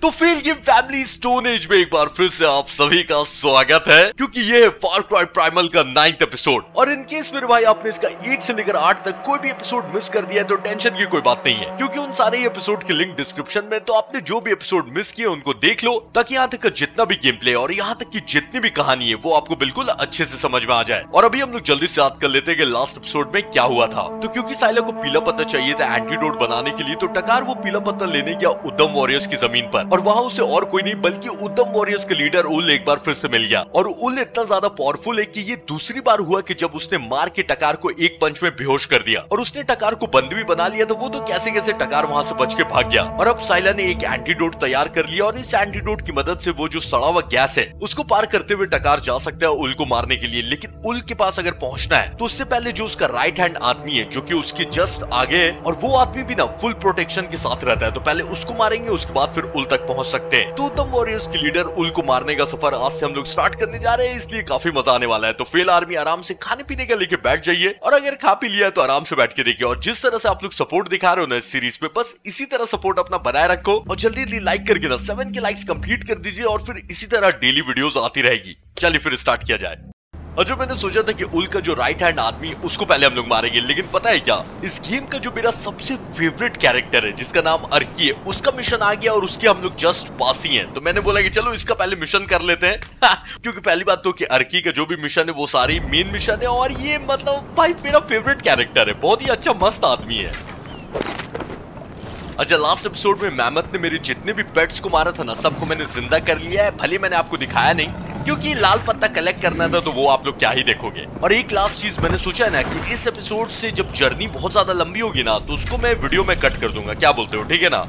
तो fail game family stone age में एक बार फिर से आप सभी का स्वागत है, क्योंकि ये है फार क्राई प्राइमल का 9th एपिसोड। और इन केस मेरे भाई आपने इसका 1 से लेकर 8 तक कोई भी एपिसोड मिस कर दिया है तो टेंशन की कोई बात नहीं है, क्योंकि उन सारे एपिसोड की लिंक डिस्क्रिप्शन में। तो आपने जो भी एपिसोड मिस किए उनको देख लो, ताकि यहाँ तक का जितना भी गेम प्ले और यहाँ तक की जितनी भी कहानी है वो आपको बिल्कुल अच्छे से समझ में आ जाए। और अभी हम लोग जल्दी से याद कर लेते हैं कि लास्ट एपिसोड में क्या हुआ था। तो क्योंकि साइला को पीला पत्ता चाहिए था एंटीडोट बनाने के लिए, तो टकार वो पीला पत्ता लेने गया उद्यम वॉरियर्स की जमीन पर, और वहां उसे और कोई नहीं बल्कि उद्यम वॉरियर्स के लीडर उल एक बार फिर से मिल गया। और उल इतना ज्यादा पावरफुल है कि ये दूसरी बार हुआ कि जब उसने मार के टकार को एक पंच में बेहोश कर दिया, और उसने टकार को बंद भी बना लिया। तो वो तो कैसे कैसे टकार वहां से बच के भाग गया। और अब साइला ने एक एंटीडोट तैयार कर लिया, और इस एंटीडोट की मदद से वो जो सड़ा हुआ गैस है उसको पार करते हुए टकार जा सकता है उल को मारने के लिए। लेकिन उल के पास अगर पहुंचना है तो उससे पहले जो उसका राइट हैंड आदमी है जो कि उसके जस्ट आगे है, और वो आदमी भी ना फुल प्रोटेक्शन के साथ रहता है, तो पहले उसको मारेंगे, उसके बाद फिर उल तक पहुंच सकते हैं। तो उद्यम वॉरियर्स के लीडर उल को मारने का सफर आज से हम लोग स्टार्ट करने जा रहे हैं, इसलिए काफी मजा आने वाला है। तो फेल आर्मी आराम से खाने पीने का लेके बैठ जाइए, और अगर खा पी लिया है तो आराम से बैठ के देखिए। और जिस तरह से आप लोग सपोर्ट दिखा रहे हो ना इस सीरीज पे, बस इसी तरह सपोर्ट अपना बनाए रखो, और जल्दी जल्दी लाइक करके ना 7 के लाइक्स कंप्लीट कर दीजिए, और फिर इसी तरह डेली वीडियोस आती रहेगी। चलिए फिर स्टार्ट किया जाए। और जो मैंने सोचा था कि उल का जो राइट हैंड आदमी उसको पहले हम लोग मारेंगे, लेकिन पता है क्या, इस गेम का जो मेरा सबसे फेवरेट कैरेक्टर है जिसका नाम अर्की है, उसका मिशन आ गया और उसके हम लोग जस्ट पास ही हैं। तो मैंने बोला कि चलो इसका पहले मिशन कर लेते हैं क्योंकि पहली बात तो कि अर्की का जो भी मिशन है वो सारी मेन मिशन है, और ये मतलब भाई मेरा फेवरेट कैरेक्टर है, बहुत ही अच्छा मस्त आदमी है। अच्छा, लास्ट एपिसोड में मैमथ ने मेरे जितने भी पेट्स को मारा था ना, सबको मैंने जिंदा कर लिया है। भले मैंने आपको दिखाया नहीं, क्योंकि लाल पत्ता कलेक्ट करना था तो वो आप लोग क्या ही देखोगे। और एक लास्ट चीज मैंने सोचा है ना कि इस एपिसोड से जब जर्नी बहुत ज्यादा लंबी होगी ना, तो उसको मैं वीडियो में कट कर दूंगा। क्या बोलते हो, ठीक है ना?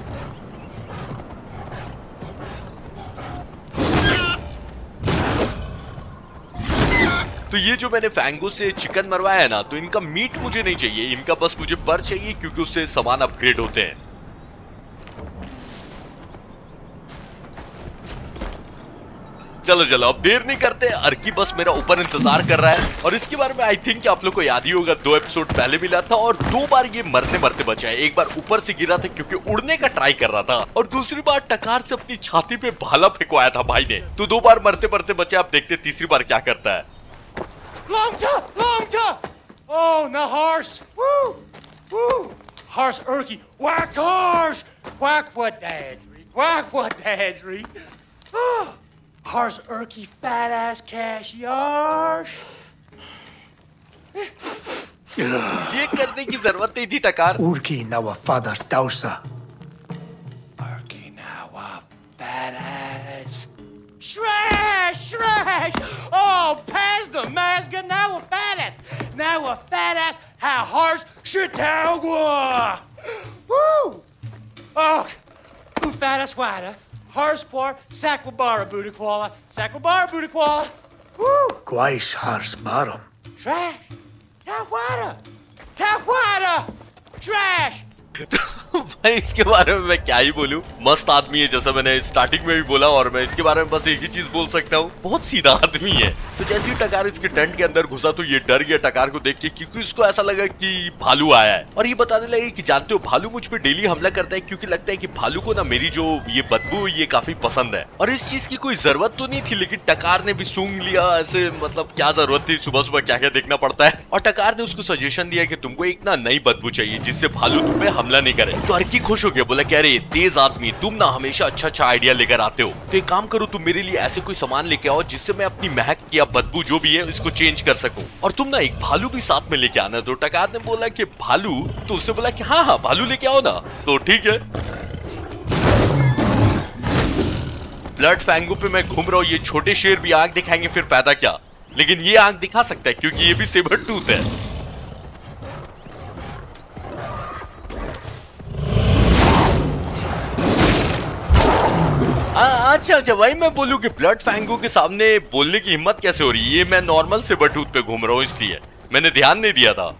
तो ये जो मैंने फैंगो से चिकन मरवाया है ना, तो इनका मीट मुझे नहीं चाहिए, इनका बस मुझे पर चाहिए, क्योंकि उससे सामान अपग्रेड होते हैं। चलो चलो अब देर नहीं करते, अर्की बस मेरा ऊपर इंतजार कर रहा है। और इसके बारे में आई थिंक आप लोग को याद ही होगा, 2 एपिसोड पहले मिला था, और 2 बार ये मरते मरते बचा है। एक बार ऊपर से गिरा था क्योंकि उड़ने का ट्राई कर रहा था, और दूसरी बार टकार से अपनी छाती पे भाला फेंकवाया था भाई ने। तो 2 बार मरते मरते बचे, आप देखते तीसरी बार क्या करता है। Long jump! Oh, now horse! Woo! Woo! Horse Urky! Whack horse! Whack what dadry! Whack what dadry! Oh, horse Urky, fat ass cash yarsh! ये करने की जरूरत नहीं थी टकार। Urki nawa fadas dausa. Urky now a fat ass. Shrash! Shrash! Oh, past the mask, now a fat ass! Now a fat ass, ha horse Chautauqua! Woo! Oh, who fat ass wider? Horse quar, Sakwabara Budaquala, Sakwabara Budaquala! Woo! Gwaish hars barum. Trash! Tawada! Tawada! Trash! भाई इसके बारे में मैं क्या ही बोलूं, मस्त आदमी है जैसा मैंने स्टार्टिंग में भी बोला, और मैं इसके बारे में बस एक ही चीज बोल सकता हूँ, बहुत सीधा आदमी है। तो जैसे ही टकार इसके टेंट के अंदर घुसा तो ये डर गया टकार को देख के, क्योंकि इसको ऐसा लगा कि भालू आया है। और ये बताने लगे कि जानते हो भालू मुझ पे डेली हमला करता है, क्योंकि लगता है कि भालू को ना मेरी जो ये बदबू ये काफी पसंद है। और इस चीज की कोई जरूरत तो नहीं थी, लेकिन टकार ने भी सूंघ लिया ऐसे, मतलब क्या जरूरत थी, सुबह सुबह क्या क्या देखना पड़ता है। और टकार ने उसको सजेशन दिया कि तुमको एक ना नई बदबू चाहिए जिससे भालू तुम पे हमला नहीं करे। तो अर्की खुश हो गया, बोला कि अरे तेज आदमी, तुम ना हमेशा अच्छा अच्छा आइडिया लेकर आते हो, तो एक काम करो, तुम मेरे लिए ऐसे कोई सामान लेके आओ जिससे मैं अपनी महक या बदबू जो भी है इसको चेंज कर सकूं, और तुम ना एक भालू भी साथ में लेके आना। तो टकार ने बोला कि भालू, तो उससे बोला कि हाँ हाँ भालू लेके आओ ना। तो ठीक है। ब्लड फैंगो पे मैं घूम रहा हूँ, ये छोटे शेर भी आंख दिखाएंगे फिर फायदा क्या, लेकिन ये आंख दिखा सकता है क्योंकि ये भी सेबर टूथ है। अच्छा अच्छा, वही मैं बोलूं कि ब्लड फैंगो के सामने बोलने की हिम्मत कैसे हो रही है। ये मैं नॉर्मल सेबर टूथ पे घूम रहा हूँ, इसलिए मैंने ध्यान नहीं दिया था।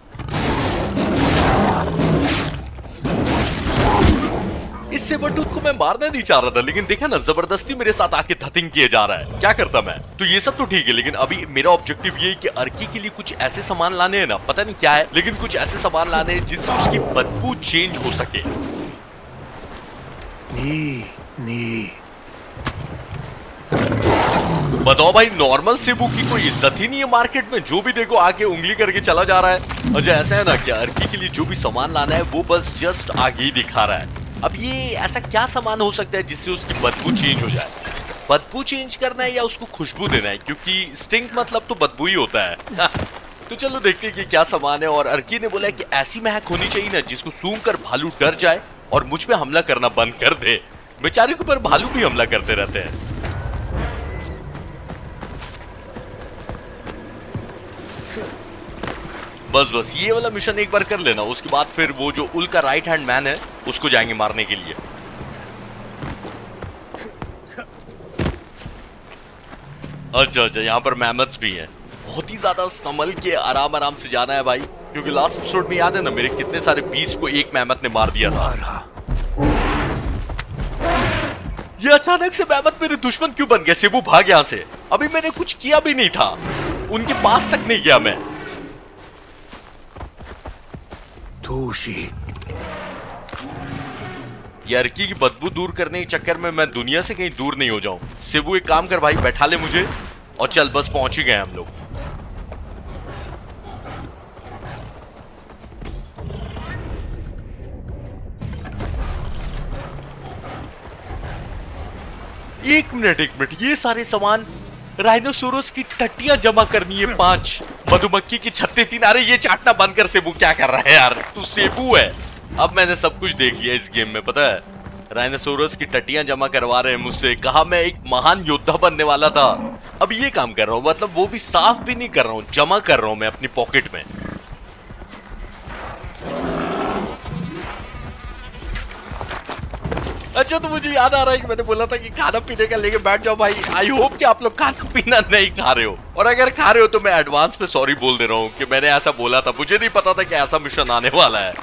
इस सेबर टूथ को मैं मारना नहीं चाह रहा था, लेकिन देखा ना जबरदस्ती मेरे साथ आके धतिंग किए जा रहा है, क्या करता मैं। तो ये सब तो ठीक है, लेकिन अभी मेरा ऑब्जेक्टिव ये है कि अर्की के लिए कुछ ऐसे सामान लाने हैं ना, पता नहीं क्या है, लेकिन कुछ ऐसे सामान लाने हैं जिससे उसकी बदबू चेंज हो सके। Ni. बताओ भाई, नॉर्मल सेबू की कोई इज्जत ही नहीं है मार्केट में। जो भी देखो आके उंगली करके चला जा रहा है। अच्छा ऐसा है ना कि अर्की के लिए जो भी सामान लाना है वो बस जस्ट आगे ही दिखा रहा है। अब ये ऐसा क्या सामान हो सकता है जिससे उसकी बदबू चेंज हो जाए? बदबू चेंज करना है या उसको खुशबू देना है, क्योंकि स्टिंक मतलब तो बदबू ही होता है। तो चलो देखते हैं कि क्या सामान है। और अर्की ने बोला कि ऐसी महक होनी चाहिए ना जिसको सूंघ कर भालू डर जाए और मुझ पे हमला करना बंद कर दे। बेचारे के ऊपर भालू भी हमला करते रहते हैं। बस ये वाला मिशन एक बार कर लेना, उसके बाद फिर वो जो उल का राइट हैंड मैन है उसको जाएंगे मारने के लिए। अच्छा यहाँ पर मैमथ्स भी हैं। बहुत ही ज्यादा संभल के आराम से जाना है भाई, क्योंकि लास्ट एपिसोड में याद है ना मेरे कितने सारे बीस्ट को एक मैमथ ने मार दिया था। ये अचानक से मैमथ मेरे दुश्मन क्यों बन गए? सेबू भाग यहाँ से। अभी मैंने कुछ किया भी नहीं था, उनके पास तक नहीं गया मैं। ये अर्की की बदबू दूर करने के चक्कर में मैं दुनिया से कहीं दूर नहीं हो जाऊं। सेबू एक काम कर भाई, बैठा ले मुझे और चल, बस पहुंच ही गए हम लोग। एक मिनट, ये सारे सामान राइनोसोरस की टट्टियां जमा करनी है 5, मधुमक्खी की छत्ते 3। अरे ये चाटना बंद कर सेबू, क्या कर रहा है यार तू? सेबू है। अब मैंने सब कुछ देख लिया इस गेम में, पता है राइनोसोरस की टट्टियां जमा करवा रहे हैं मुझसे। कहा मैं एक महान योद्धा बनने वाला था, अब ये काम कर रहा हूं। मतलब वो भी साफ भी नहीं कर रहा हूं, जमा कर रहा हूं मैं अपनी पॉकेट में। अच्छा तो मुझे याद आ रहा है कि मैंने बोला था कि खाना पीने का लेके बैठ जाओ भाई। आई होप कि आप लोग खाना पीना नहीं खा रहे हो, और अगर खा रहे हो तो मैं एडवांस में सॉरी बोल दे रहा हूँ कि मैंने ऐसा बोला था। मुझे नहीं पता था कि ऐसा मिशन आने वाला है।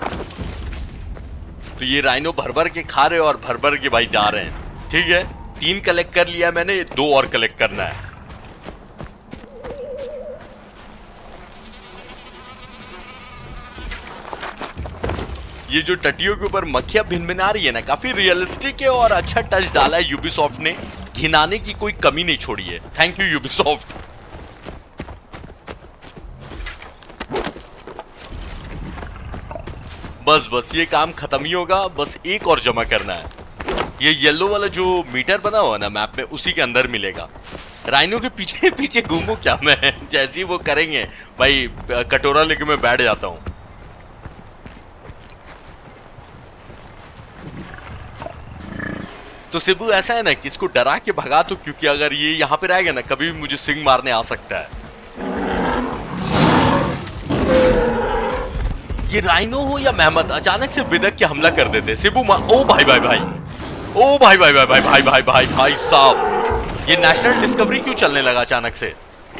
तो ये राइनो भर के खा रहे हो और भर के भाई जा रहे हैं। ठीक है, 3 कलेक्ट कर लिया मैंने, 2 और कलेक्ट करना है। ये जो टट्टियों के ऊपर मक्खियां भिनभिना रही है ना, काफी रियलिस्टिक है और अच्छा टच डाला है यूबीसॉफ्ट ने। घिनाने की कोई कमी नहीं छोड़ी है। Thank you Ubisoft. बस ये काम खत्म ही होगा, बस एक और जमा करना है। ये येलो वाला जो मीटर बना हुआ ना मैप में, उसी के अंदर मिलेगा। राइनो के पीछे पीछे घूमू क्या मैं? जैसे ही वो करेंगे भाई कटोरा लेके मैं बैठ जाता हूं। तो सेबू ऐसा है ना कि इसको डरा के भगा तो, क्योंकि अगर ये यहाँ पे रहेगा ना कभी भी मुझे सिंग मारने आ सकता है। ये राइनो हो या मेहमत अचानक से बिदक के हमला कर देते। सेबू ओ भाई ओ भाई साहब, ये नेशनल डिस्कवरी क्यों चलने लगा अचानक से?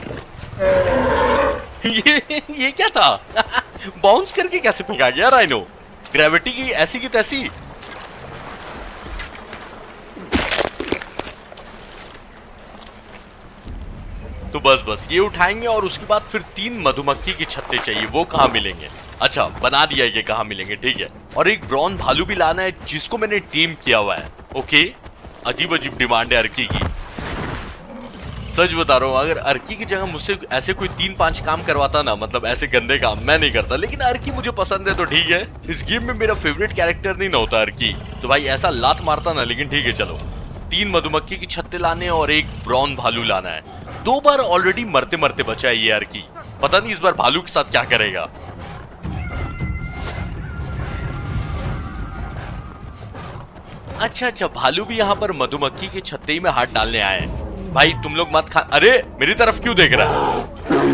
ये क्या था? बाउंस करके कैसे फेंका गया राइनो? ग्रेविटी की ऐसी की तैसी। तो बस ये उठाएंगे और उसके बाद फिर 3 मधुमक्खी की छत्ते चाहिए। वो कहाँ मिलेंगे? अच्छा बना दिया ये कहाँ मिलेंगे, ठीक है। और एक ब्राउन भालू भी लाना है जिसको मैंने टीम किया हुआ है। ओके, अजीब डिमांड है अर्की की। सच बता रहा हूँ, अगर अर्की की जगह मुझसे ऐसे कोई 3-5 काम करवाता ना, मतलब ऐसे गंदे काम मैं नहीं करता, लेकिन अर्की मुझे पसंद है तो ठीक है। इस गेम में मेरा फेवरेट कैरेक्टर नहीं ना होता अर्की, तो भाई ऐसा लात मारता ना, लेकिन ठीक है चलो। 3 मधुमक्खी की छत्ते लाने और एक ब्राउन भालू लाना है। 2 बार ऑलरेडी मरते मरते बचा है ये अर्की, पता नहीं इस बार भालू के साथ क्या करेगा। अच्छा भालू भी यहाँ पर मधुमक्खी के छत्ते में हाथ डालने आए हैं। भाई तुम लोग मत खा। अरे मेरी तरफ क्यों देख रहा है?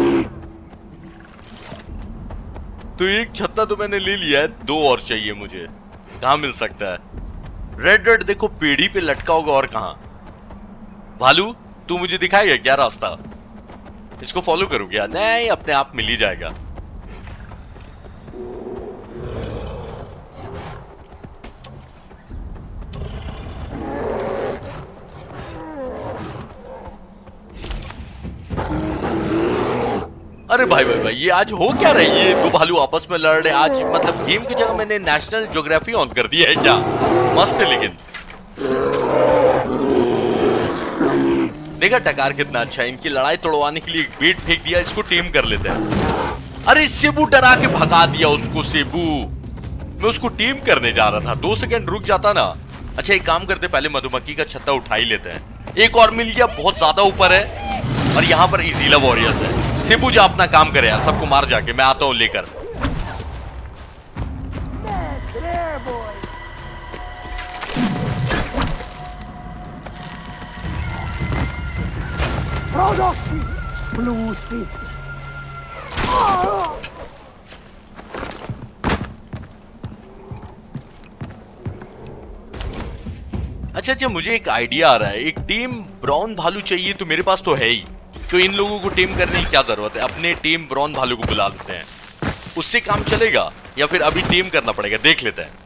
तो एक छत्ता तो मैंने ले लिया है, 2 और चाहिए मुझे। कहाँ मिल सकता है? रेड देखो पेड़ी पे लटका होगा, और कहाँ? भालू तू मुझे दिखाएगा क्या रास्ता? इसको फॉलो करूं क्या? नहीं, अपने आप मिल ही जाएगा। अरे भाई ये आज हो क्या रही है? 2 भालू आपस में लड़ रहे आज। मतलब गेम की जगह मैंने नेशनल ज्योग्राफी ऑन कर दिया है क्या? मस्त है। लेकिन देखा टकार कितना अच्छा है, इनकी लड़ाई तोड़वाने के लिए एक बेट फेंक दिया, इसको टीम कर लेते हैं। अरे सेबू डरा के भगा दिया उसको। सेबू, मैं उसको टीम करने जा रहा था, 2 सेकंड रुक जाता ना। अच्छा एक काम करते, पहले मधुमक्खी का छत्ता उठा ही लेते हैं। एक और मिल गया, बहुत ज्यादा ऊपर है और यहाँ पर इजीला वॉरियर्स है। सेबू जा अपना काम करे यार, सबको मार जाके, मैं आता हूँ लेकर। अच्छा, मुझे एक आइडिया आ रहा है। एक टीम ब्राउन भालू चाहिए, तो मेरे पास तो है ही, तो इन लोगों को टीम करने की क्या जरूरत है। अपने टीम ब्राउन भालू को बुला लेते हैं, उससे काम चलेगा या फिर अभी टीम करना पड़ेगा, देख लेते हैं।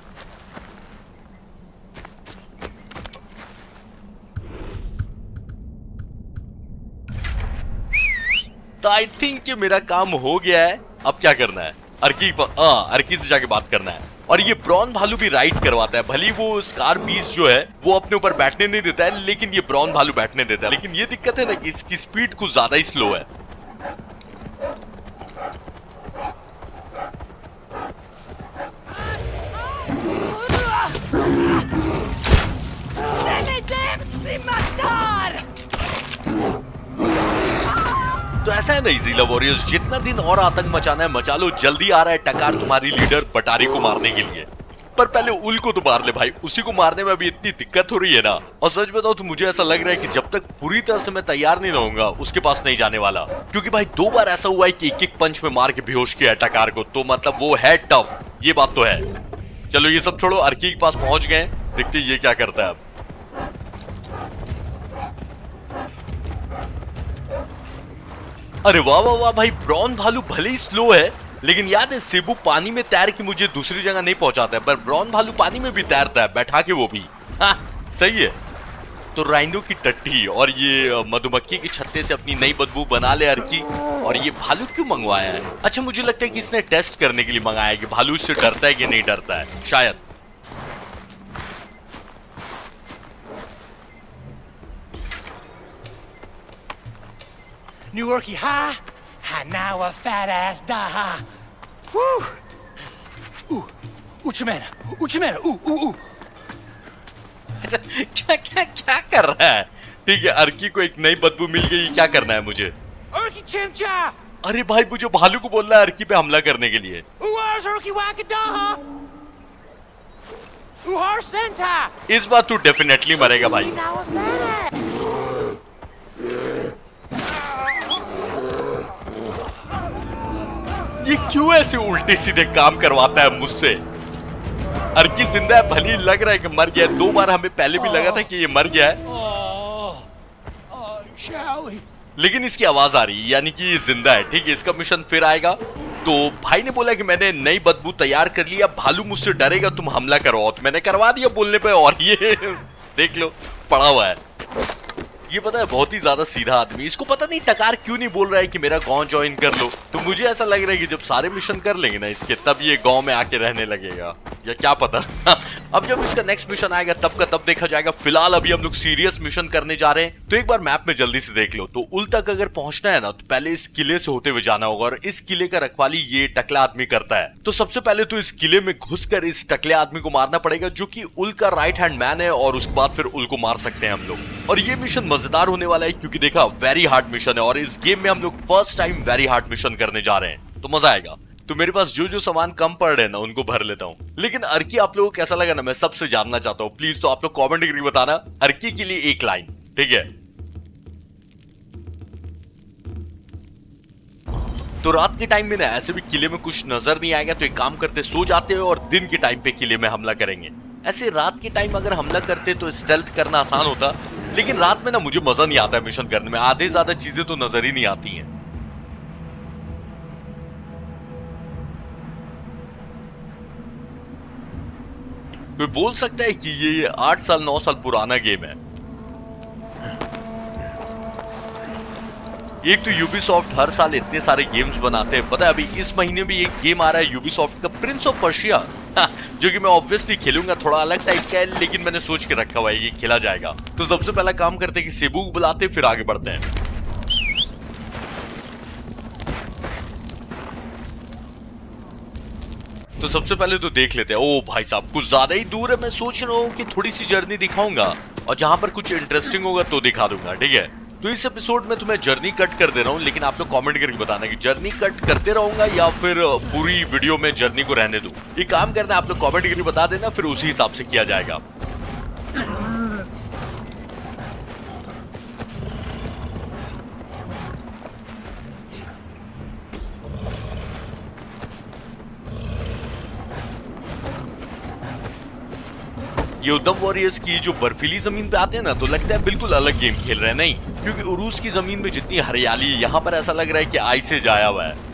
तो आई थिंक कि मेरा काम हो गया है। अब क्या करना है, अर्की से जाके बात करना है। और ये ब्राउन भालू भी राइड करवाता है। भली वो स्कार बीस्ट जो है वो अपने ऊपर बैठने नहीं देता है, लेकिन ये ब्राउन भालू बैठने देता है। लेकिन ये दिक्कत है ना कि इसकी स्पीड कुछ ज्यादा ही स्लो है। तो ऐसा है ना इजीला वॉरियर्स, जितना दिन और आतंक मचाना है मचा लो। जल्दी आ रहा है टकार तुम्हारी लीडर बटारी को मारने के लिए, पर पहले उल को तो मार ले भाई। उसी को मारने में अभी इतनी दिक्कत हो रही है ना। और सच बताओ तो मुझे ऐसा लग रहा है कि जब तक पूरी तरह से मैं तैयार नहीं रहूंगा उसके पास नहीं जाने वाला, क्योंकि भाई 2 बार ऐसा हुआ है कि एक पंच में मार के बेहोश किया है टकार को। तो मतलब वो है टफ, ये बात तो है। चलो ये सब छोड़ो, अर्की के पास पहुंच गए, देखते ये क्या करता है अब। अरे वाह वाह वाह भाई, ब्राउन भालू भले ही स्लो है, लेकिन याद है सेबू पानी में तैर के मुझे दूसरी जगह नहीं पहुंचाता है, पर ब्राउन भालू पानी में भी तैरता है बैठा के, वो भी। हाँ सही है। तो राइनो की टट्टी और ये मधुमक्खी के छत्ते से अपनी नई बदबू बना ले अर्की। और ये भालू क्यों मंगवाया है? अच्छा मुझे लगता है कि इसने टेस्ट करने के लिए मंगाया है कि भालू इससे डरता है कि नहीं डरता है, शायद। New Yorkie high, now a fat ass da. Woo! Uchimena, ooh. क्या कर रहा है? ठीक है, अर्की को एक नई बदबू मिल गई, क्या करना है मुझे? Urki chimcha! अरे भाई मुझे भालू को बोल रहा है अर्की पे हमला करने के लिए। Uars Urki wakadaha! Uhar senta! इस बार तू डेफिनेटली मरेगा भाई। Now a fat ass! ये क्यों ऐसे उल्टे सीधे काम करवाता है मुझसे? अर्की जिंदा है, भली लग रहा है कि मर गया है। 2 बार हमें पहले भी लगा था कि ये मर गया है, लेकिन इसकी आवाज आ रही है, यानी कि ये जिंदा है। ठीक है, इसका मिशन फिर आएगा। तो भाई ने बोला कि मैंने नई बदबू तैयार कर लिया, भालू मुझसे डरेगा, तुम हमला करवाओ। तो मैंने करवा दिया बोलने पे, और ये देख लो पड़ा हुआ है। ये पता है बहुत ही ज्यादा सीधा आदमी, इसको पता नहीं टकार क्यों नहीं बोल रहा है कि मेरा गांव ज्वाइन कर लो। तो मुझे ऐसा लग रहा है कि जब सारे मिशन कर लेंगे ना इसके, तब ये गांव में आके रहने लगेगा, या क्या पता। अब जब इसका नेक्स्ट मिशन आएगा तब का तब देखा जाएगा। फिलहाल अभी हम लोग सीरियस मिशन करने जा रहे हैं। तो एक बार मैप में जल्दी से देख लो। तो उल तक अगर पहुंचना है ना, तो पहले इस किले से होते हुए जाना होगा, और इस किले का रखवाली ये टकला आदमी करता है। तो सबसे पहले तो इस किले में घुसकर इस टकले आदमी को मारना पड़ेगा, जो कि उल का राइट हैंड मैन है, और उसके बाद फिर उल को मार सकते हैं हम लोग। और ये मिशन मजेदार होने वाला है, क्योंकि देखा वेरी हार्ड मिशन है, और इस गेम में हम लोग first time very hard mission करने जा रहे हैं, तो मजा आएगा। तो मेरे पास जो सामान कम पड़ रहे हैं ना, उनको भर लेता हूँ। लेकिन अर्की आप लोगों को कैसा लगा ना, मैं सबसे जानना चाहता हूँ। प्लीज तो आप लोग कमेंट करके बताना अर्की के लिए एक लाइन, ठीक है? तो रात के टाइम में ना ऐसे भी किले में कुछ नजर नहीं आएगा, तो एक काम करते सो जाते हैं और दिन के टाइम पे किले में हमला करेंगे। ऐसे रात के टाइम अगर हमला करते तो स्टेल्थ करना आसान होता, लेकिन रात में ना मुझे मजा नहीं आता है मिशन करने में, आधे ज्यादा चीजें तो नजर ही नहीं आती हैं। कोई बोल सकता है कि ये 8 साल 9 साल पुराना गेम है। एक तो यूबीसॉफ्ट हर साल इतने सारे गेम्स बनाते हैं, पता है अभी इस महीने भी एक गेम आ रहा है यूबीसॉफ्ट का, प्रिंस ऑफ पर्शिया। जो कि मैं ऑब्वियसली खेलूंगा, थोड़ा अलग टाइप का है, लेकिन मैंने सोच के रखा हुआ है ये खेला जाएगा। तो सबसे पहला काम करते हैं कि सेबू को बुलाते फिर आगे बढ़ते हैं। तो सबसे पहले तो देख लेते हैं। ओ भाई साहब कुछ ज्यादा ही दूर है, मैं सोच रहा हूँ कि थोड़ी सी जर्नी दिखाऊंगा और जहां पर कुछ इंटरेस्टिंग होगा तो दिखा दूंगा, ठीक है। तो इस एपिसोड में तुम्हें जर्नी कट कर दे रहा हूँ, लेकिन आप लोग कमेंट करके बताना कि जर्नी कट करते रहूंगा या फिर पूरी वीडियो में जर्नी को रहने दूं। एक काम करना है, आप लोग कमेंट करके बता देना, फिर उसी हिसाब से किया जाएगा। ये उद्यम वॉरियर्स की जो बर्फीली जमीन पे आते हैं ना, तो लगता है बिल्कुल अलग गेम खेल रहे हैं। नहीं, क्योंकि उरूस की जमीन में जितनी हरियाली है, यहाँ पर ऐसा लग रहा है कि आइस से जाया हुआ है।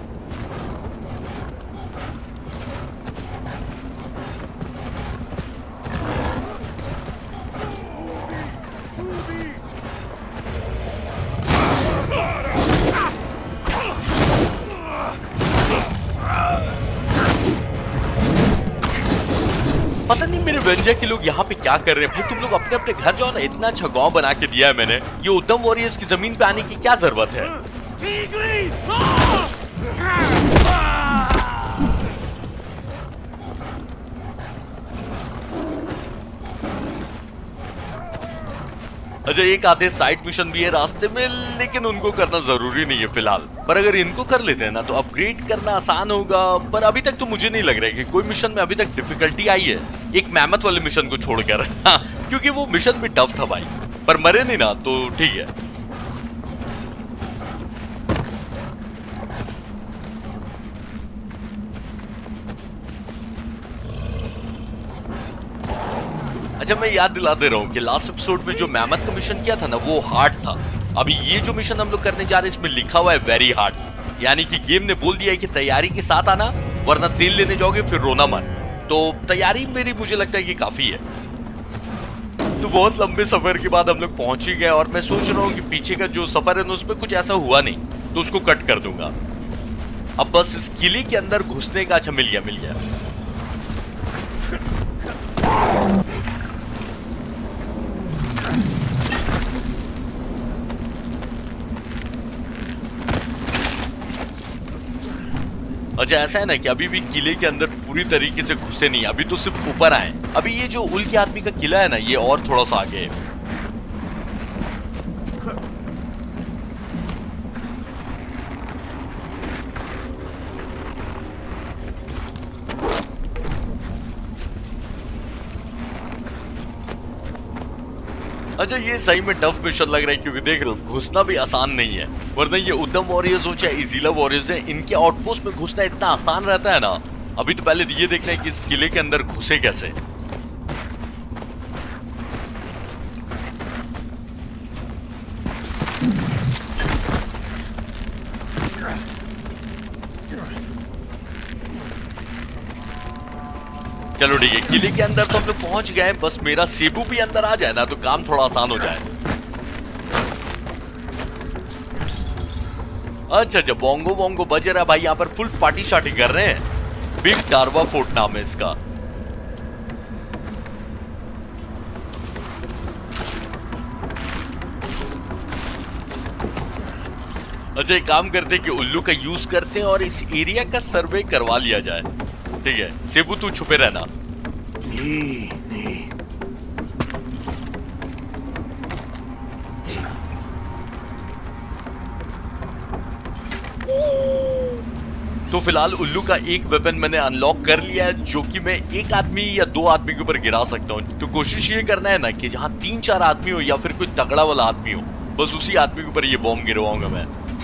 पता नहीं मेरे वेंजर के लोग यहाँ पे क्या कर रहे हैं। भाई तुम लोग अपने अपने घर जाओ ना, इतना अच्छा गांव बना के दिया है मैंने। ये उद्यम वॉरियर्स की जमीन पे आने की क्या जरूरत है? अच्छा, एक आधे साइड मिशन भी है रास्ते में, लेकिन उनको करना जरूरी नहीं है फिलहाल। पर अगर इनको कर लेते हैं ना तो अपग्रेड करना आसान होगा। पर अभी तक तो मुझे नहीं लग रहा है कि कोई मिशन में अभी तक डिफिकल्टी आई है, एक मैमथ वाले मिशन को छोड़कर। क्योंकि वो मिशन भी टफ था भाई, पर मरे नहीं ना, तो ठीक है। अच्छा, मैं याद दिला दे रहा हूँ कि लास्ट एपिसोड में जो मैमथ का मिशन किया था ना, वो हार्ड था। अभी ये जो मिशन हम लोग करने जा रहे हैं, इसमें लिखा हुआ है वेरी हार्ड। यानी कि गेम ने बोल दिया है कि तैयारी के साथ आना, वरना तेल लेने जाओगे फिर रोना मत। तो तैयारी मेरी मुझे लगता है कि काफी है। तो बहुत लंबे सफर के बाद हम लोग पहुंच ही गए, और मैं सोच रहा हूँ कि पीछे का जो सफर है ना, उसमें कुछ ऐसा हुआ नहीं, तो उसको कट कर दूंगा। अब बस इस किले के अंदर घुसने का। अच्छा, मिल गया। अच्छा, ऐसा है ना कि अभी भी किले के अंदर पूरी तरीके से घुसे नहीं, अभी तो सिर्फ ऊपर आए। अभी ये जो उल के आदमी का किला है ना, ये और थोड़ा सा आगे है। अच्छा, ये सही में टफ मिशन लग रहा है, क्योंकि देख रहे हो घुसना भी आसान नहीं है। वरना ये उद्यम वॉरियर्स हो चाहे इजीला वॉरियर्स है, इनके आउटपोस्ट में घुसना इतना आसान रहता है ना। अभी तो पहले ये देखना है कि इस किले के अंदर घुसे कैसे। चलो ठीक है, किले के अंदर तो हम लोग पहुंच गए। बस मेरा सेबू भी अंदर आ जाए ना, तो काम थोड़ा आसान हो जाए। अच्छा, बोंगो बोंगो बज रहा है भाई, यहाँ पर फुल पार्टी शार्टी कर रहे हैं। बिग डार्वा फोर्ट नाम है इसका। अच्छा, एक काम करते हैं कि उल्लू का यूज करते हैं और इस एरिया का सर्वे करवा लिया जाए। ठीक है, सेबू तू छुपे रहना। नहीं। तो फिलहाल उल्लू का एक वेपन मैंने अनलॉक कर लिया है, जो कि मैं एक आदमी या दो आदमी के ऊपर गिरा सकता हूँ। तो कोशिश ये करना है ना कि जहां 3-4 आदमी हो या फिर कोई तगड़ा वाला आदमी हो, बस उसी आदमी के ऊपर ये बॉम्ब गिरवाऊंगा मैं।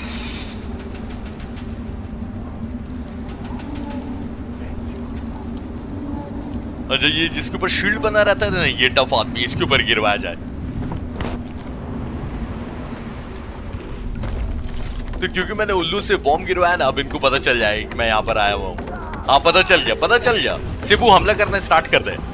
अच्छा, ये जिसके ऊपर शील्ड बना रहता है ना, ये टफ आदमी, इसके ऊपर गिरवाया जाए। तो क्योंकि मैंने उल्लू से बॉम्ब गिरवाया ना, अब इनको पता चल जाए कि मैं यहाँ पर आया हुआ हूँ। हाँ, पता चल गया। सेबू हमला करना स्टार्ट कर दे।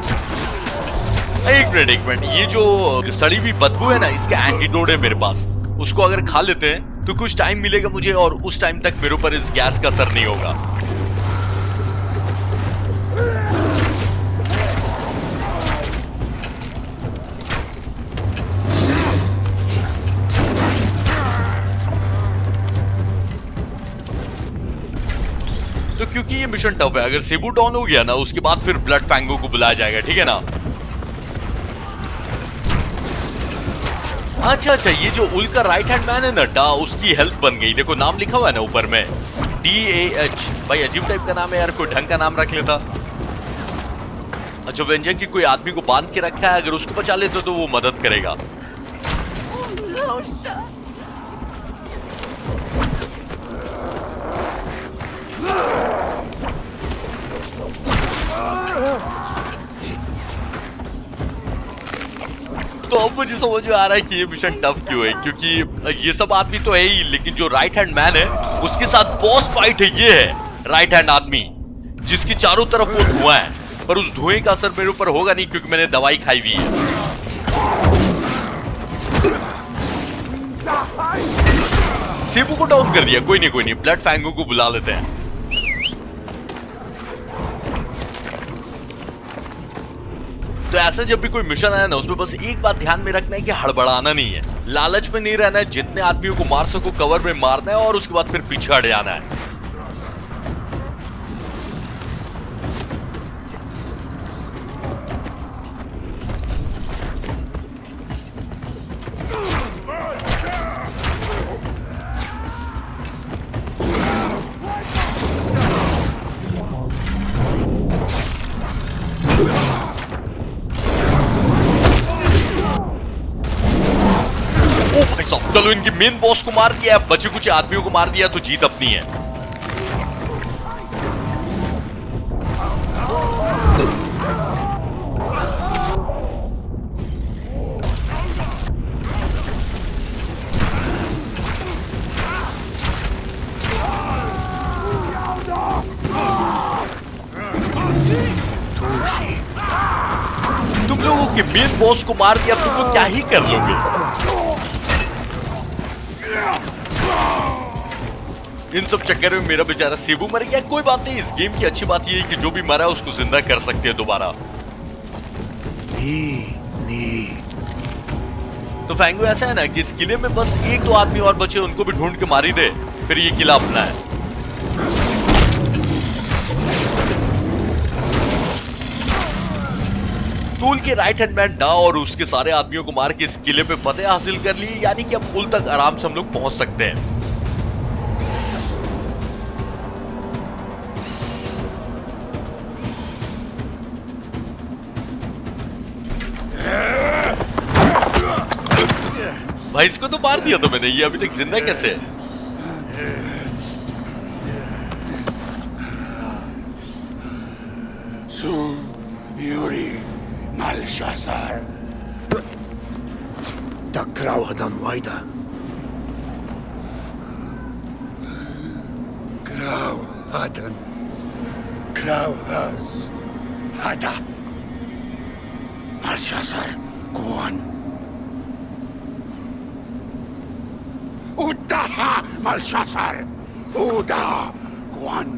एक मिनट, ये जो सड़ी हुई बदबू है ना, इसका एंटीडोट है मेरे पास। उसको अगर खा लेते हैं तो कुछ टाइम मिलेगा मुझे और उस टाइम तक मेरे ऊपर इस गैस का असर नहीं होगा। तो क्योंकि ये मिशन टफ है, अगर सेबू डाउन हो गया ना उसके बाद फिर ब्लड फैंगो को बुलाया जाएगा, ठीक है ना। अच्छा, ये जो उल का राइट हैंड मैन है ना डा, उसकी हेल्थ बन गई। देखो नाम लिखा हुआ है ना ऊपर में, DAH। भाई अजीब टाइप का नाम है यार, कोई ढंग का नाम रख लेता। अच्छा, वेंजर की कोई आदमी को बांध के रखा है, अगर उसको बचा लेते तो वो मदद करेगा। तो अब मुझे समझ में आ रहा है कि ये मिशन टफ क्यों है, क्योंकि ये सब आदमी तो है ही, लेकिन जो राइट हैंड मैन है उसके साथ बॉस फाइट है। ये है राइट हैंड आदमी जिसकी चारों तरफ वो धुआं है, पर उस धुएं का असर मेरे ऊपर होगा नहीं क्योंकि मैंने दवाई खाई हुई है। सेबू को डाउन कर दिया, कोई नहीं, ब्लड फैंगो को बुला लेते हैं। तो ऐसा जब भी कोई मिशन आया ना उसमें बस एक बात ध्यान में रखना है कि हड़बड़ाना नहीं है, लालच में नहीं रहना है, जितने आदमियों को मार सको कवर में मारना है और उसके बाद फिर पीछे हट जाना है। चलो इनकी मेन बॉस को मार दिया, बचे कुछ आदमियों को मार दिया तो जीत अपनी है। तुम लोगों के मेन बॉस को मार दिया, तुम लोग क्या ही कर लोगे। इन सब चक्कर में मेरा बेचारा सेबू मर गया। कोई बात नहीं, इस गेम की अच्छी बात यह है कि जो भी मरा उसको जिंदा कर सकते हैं दोबारा। तो फैंगो ऐसा है ना कि इस किले में बस एक दो आदमी और बचे, उनको भी ढूंढ के मारी दे, फिर ये किला अपना है। टूल के राइट हैंड मैन डा और उसके सारे आदमियों को मार के इस किले पे फतेह हासिल कर ली, यानी कि अब पुल तक आराम से हम लोग पहुंच सकते हैं। भाई इसको तो मार दिया तो मैंने, ये अभी तक जिंदा कैसे है? Yuri Malshazar Takrauhadan Waida Krauhas Hada Malshazar Guan Udaha Malshazar Uda Guan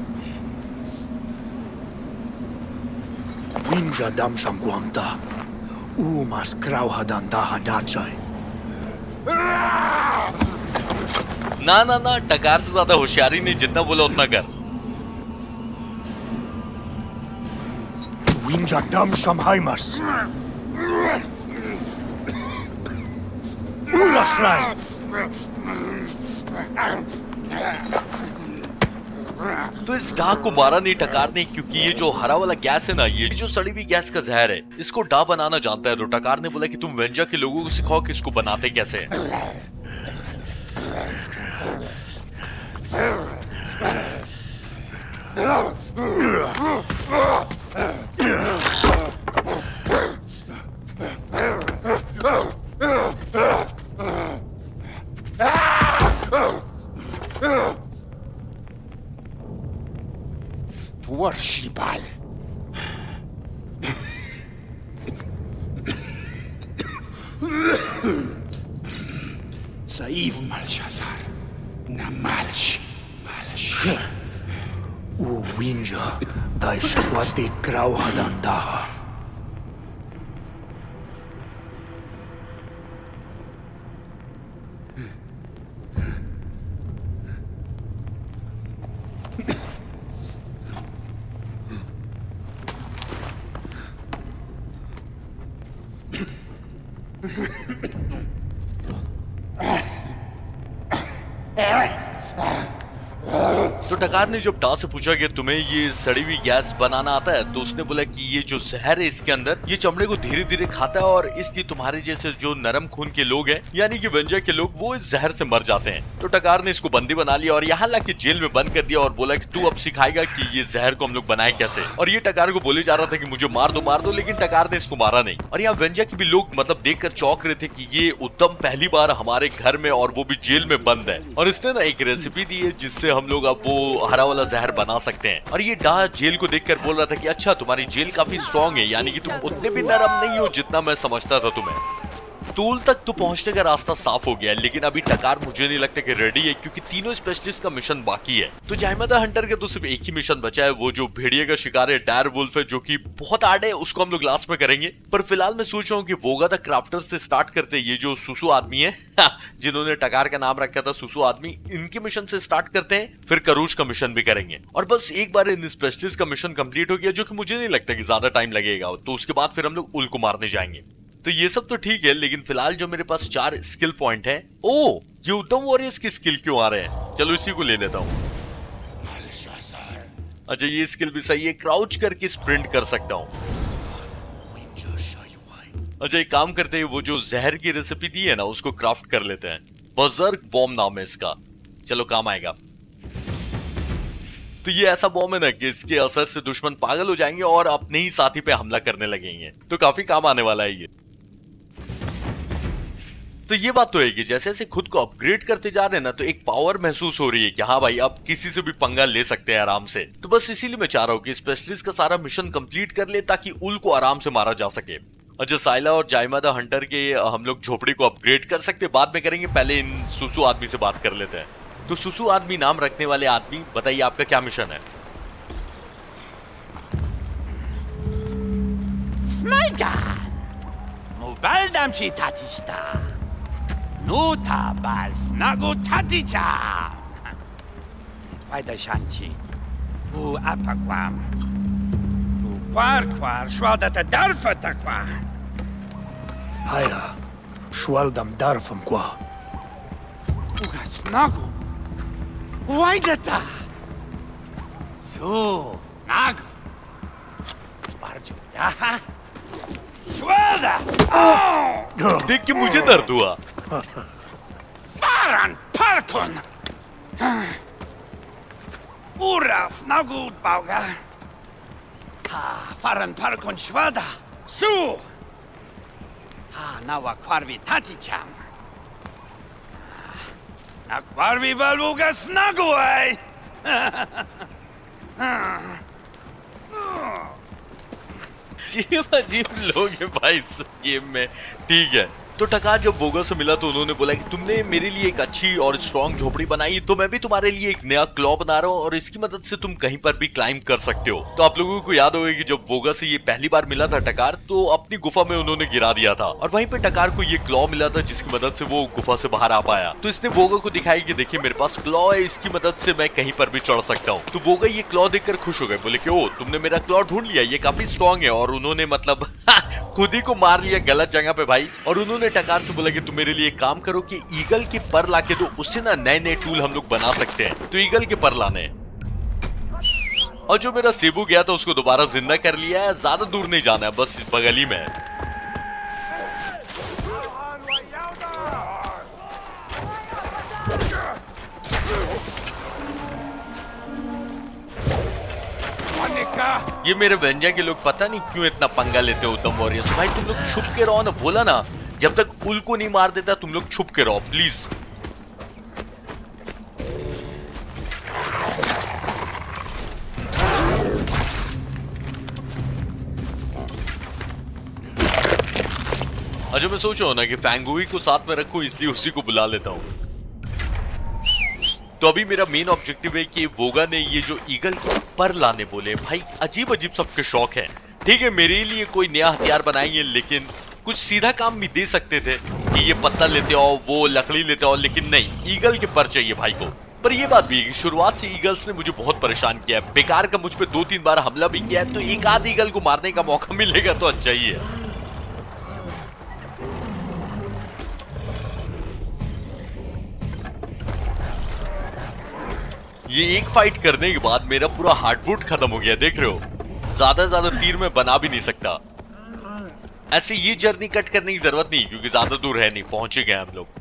Winja dam samguamta, umas krauhadan dahadachai. ना टकार से ज्यादा होशियारी नहीं, जितना बोला उतना कर। Winja dam samhaimas. Ulasrai. तो इस डा को मारा नहीं, टकार नहीं, क्योंकि ये जो हरा वाला गैस है ना, ये जो सड़ी हुई गैस का जहर है, इसको डा बनाना जानता है। तो टकार ने बोला कि तुम वेंजा के लोगों को सिखाओ कि इसको बनाते कैसे हैं। Warshibal. Saiv Malshazar. Na Malsh. U Winja. Dai Shwati Krauhadandaha. तो टकार ने जब डा से पूछा कि तुम्हें ये सड़ी हुई गैस बनाना आता है, तो उसने बोला कि ये जो जहर है इसके अंदर, ये चमड़े को धीरे धीरे खाता है और इसलिए तुम्हारे जैसे जो नरम खून के लोग हैं, यानी कि वेंजा के लोग, वो इस जहर से मर जाते हैं। तो टकार ने इसको बंदी बना लिया और यहाँ लाके जेल में बंद कर दिया और बोला कि तू अब सिखाएगा कि ये जहर को हम लोग बनाए कैसे। और ये टकार को बोले जा रहा था कि मुझे मार दो, लेकिन टकार ने इसको मारा नहीं। और यहाँ वेंजा के भी लोग मतलब देखकर चौंक रहे थे कि ये उत्तम पहली बार हमारे घर में और वो भी जेल में बंद है। और इसने ना एक रेसिपी दी है जिससे हम लोग अब वो हरा वाला जहर बना सकते हैं। और ये डा जेल को देखकर बोल रहा था कि अच्छा तुम्हारी जेल काफी स्ट्रॉन्ग है, यानी कि तुम उतने भी नरम नहीं हो जितना मैं समझता था तुम्हें। तूल तक तो पहुंचने का रास्ता साफ हो गया है, लेकिन अभी टकार मुझे नहीं लगता कि रेडी है, क्योंकि तीनों स्पेशलिस्ट का मिशन बाकी है। तो जायमा द हंटर का तो सिर्फ एक ही मिशन बचा है, वो जो भेड़िए का शिकार है डायर वुल्फ है, जो कि बहुत आड़ है, उसको हम लोग लास्ट में करेंगे। पर फिलहाल मैं सोच रहा हूँ कि वोगा द क्राफ्टर से स्टार्ट करते, ये जो सुसु आदमी है जिन्होंने टकार का नाम रखा था सुसु आदमी, इनके मिशन से स्टार्ट करते हैं, फिर करूज का मिशन भी करेंगे। और बस एक बार इन स्पेशलिस्ट का मिशन कंप्लीट हो गया, जो कि मुझे नहीं लगता कि ज्यादा टाइम लगेगा, तो उसके बाद फिर हम लोग उल को मारने जाएंगे। तो ये सब तो ठीक है, लेकिन फिलहाल जो मेरे पास 4 स्किल पॉइंट है। ओ, ये उत्तम वॉरियर्स की स्किल क्यों आ रहे हैं? चलो इसी को ले लेता हूँ। अच्छा, ये स्किल भी सही है, क्राउच करके स्प्रिंट कर सकता हूँ। अच्छा, एक काम करते हैं, वो जो जहर की रेसिपी दी है ना, उसको क्राफ्ट कर लेते हैं। बजर्क बॉम्ब नाम है इसका, चलो काम आएगा। तो ये ऐसा बॉम्ब है ना कि इसके असर से दुश्मन पागल हो जाएंगे और अपने ही साथी पे हमला करने लगेंगे, तो काफी काम आने वाला है ये। तो ये बात तो है कि जैसे जैसे खुद को अपग्रेड करते जा रहे हैं ना, तो एक पावर महसूस हो रही है कि हाँ भाई, अब किसी से भी पंगा ले सकते हैं आराम से। तो बस इसीलिए मैं चाह रहा हूँ कि स्पेशलिस्ट का सारा मिशन कंप्लीट कर ले, ताकि उल को आराम से मारा जा सके। अच्छा, साइला और जायमा द हंटर के हम लोग झोपड़ी को अपग्रेड कर सकते, बाद में करेंगे, पहले इन सुसु आदमी से बात कर लेते हैं। तो सुसु आदमी नाम रखने वाले आदमी, बताइए आपका क्या मिशन है? Nuta balf nagu taticha. Vaida shanchi. U apaquam. Tu quar shwalda ta darfa taqwa. Haya. Shwaldam darfam qua. Ugas nagu. Vaida ta. So nagu. Barju ya. Shwalda. देख के मुझे दर्द हुआ। Faran Parkon! Uraf Nagud Bauga! Faran Parkon Schwada! Su! Nawa Kwarvi Taticham! Nakwarvi Balugas Naguai! अजीब अजीब लोग हैं भाई इस गेम में, ठीक है। तो टकार जब वोगा से मिला तो उन्होंने बोला कि तुमने मेरे लिए एक अच्छी और स्ट्रॉन्ग झोपड़ी बनाई, तो मैं भी तुम्हारे लिए एक नया क्लॉ बना रहा हूँ और इसकी मदद से तुम कहीं पर भी क्लाइंब कर सकते हो। तो आप लोगों को याद होगा कि जब वोगा से ये पहली बार मिला था टकार, तो अपनी गुफा में उन्होंने गिरा दिया था और वहीं पे टकार को ये क्लॉ मिला था, जिसकी मदद से वो गुफा से बाहर आ पाया। तो इसने वोगा को दिखाई कि देखिए मेरे पास क्लॉ है, इसकी मदद से मैं कहीं पर भी चढ़ सकता हूँ। तो वोगा ये क्लॉ देखकर खुश हो गए, बोले कि ओ तुमने मेरा क्लॉ ढूंढ लिया, ये काफी स्ट्रॉन्ग है। और उन्होंने मतलब खुद ही को मार लिया गलत जगह पे भाई। और उन्होंने टकार से बोला कि तुम मेरे लिए एक काम करो कि ईगल के पर लाके दो, उससे ना नए नए टूल हम लोग बना सकते हैं। तो ईगल के पर लाने, और जो मेरा सेबू गया था उसको दोबारा जिंदा कर लिया है। ज्यादा दूर नहीं जाना है, बस बगल ही में है। ये मेरे वेंजा के लोग पता नहीं क्यों इतना पंगा लेते हो उत्तम वॉरियर्स। भाई तुम लोग छुप के रहो ना, बोला ना जब तक उल को नहीं मार देता तुम लोग छुप के रहो प्लीज। अच्छा मैं सोच रहा हूँ ना कि फैंगुई को साथ में रखूं, इसलिए उसी को बुला लेता हूँ। तो अभी मेरा मेन ऑब्जेक्टिव है कि वोगा ने ये जो ईगल को ऊपर लाने बोले, भाई अजीब अजीब सबके शौक है। ठीक है मेरे लिए कोई नया हथियार बनाएंगे, लेकिन कुछ सीधा काम भी दे सकते थे कि ये पत्ता लेते आओ, वो लकड़ी लेते आओ, लेकिन नहीं, ईगल के पर चाहिए भाई को। पर ये बात भी है कि शुरुआत से ईगल्स ने मुझे बहुत परेशान किया है, बेकार का मुझ पे 2-3 बार हमला भी किया है, तो एक आध ईगल को मारने का मौका मिलेगा तो अच्छा ही है। ये एक फाइट करने के बाद मेरा पूरा हार्डवुड खत्म हो गया, देख रहे हो, ज्यादा तीर में बना भी नहीं सकता। ऐसे ये जर्नी कट करने की जरूरत नहीं, क्योंकि ज्यादा दूर है नहीं, पहुंचे गए हम लोग।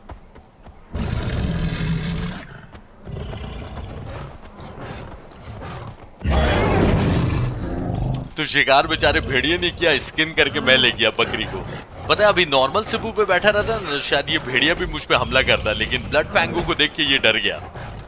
तो शिकार बेचारे भेड़िए ने किया, स्किन करके मैं ले गया बकरी को। पता है अभी नॉर्मल सिबू पे बैठा रहता ना, शायद ये भेड़िया भी मुझ पे हमला करता, लेकिन ब्लड फैंगू को देख के ये डर गया।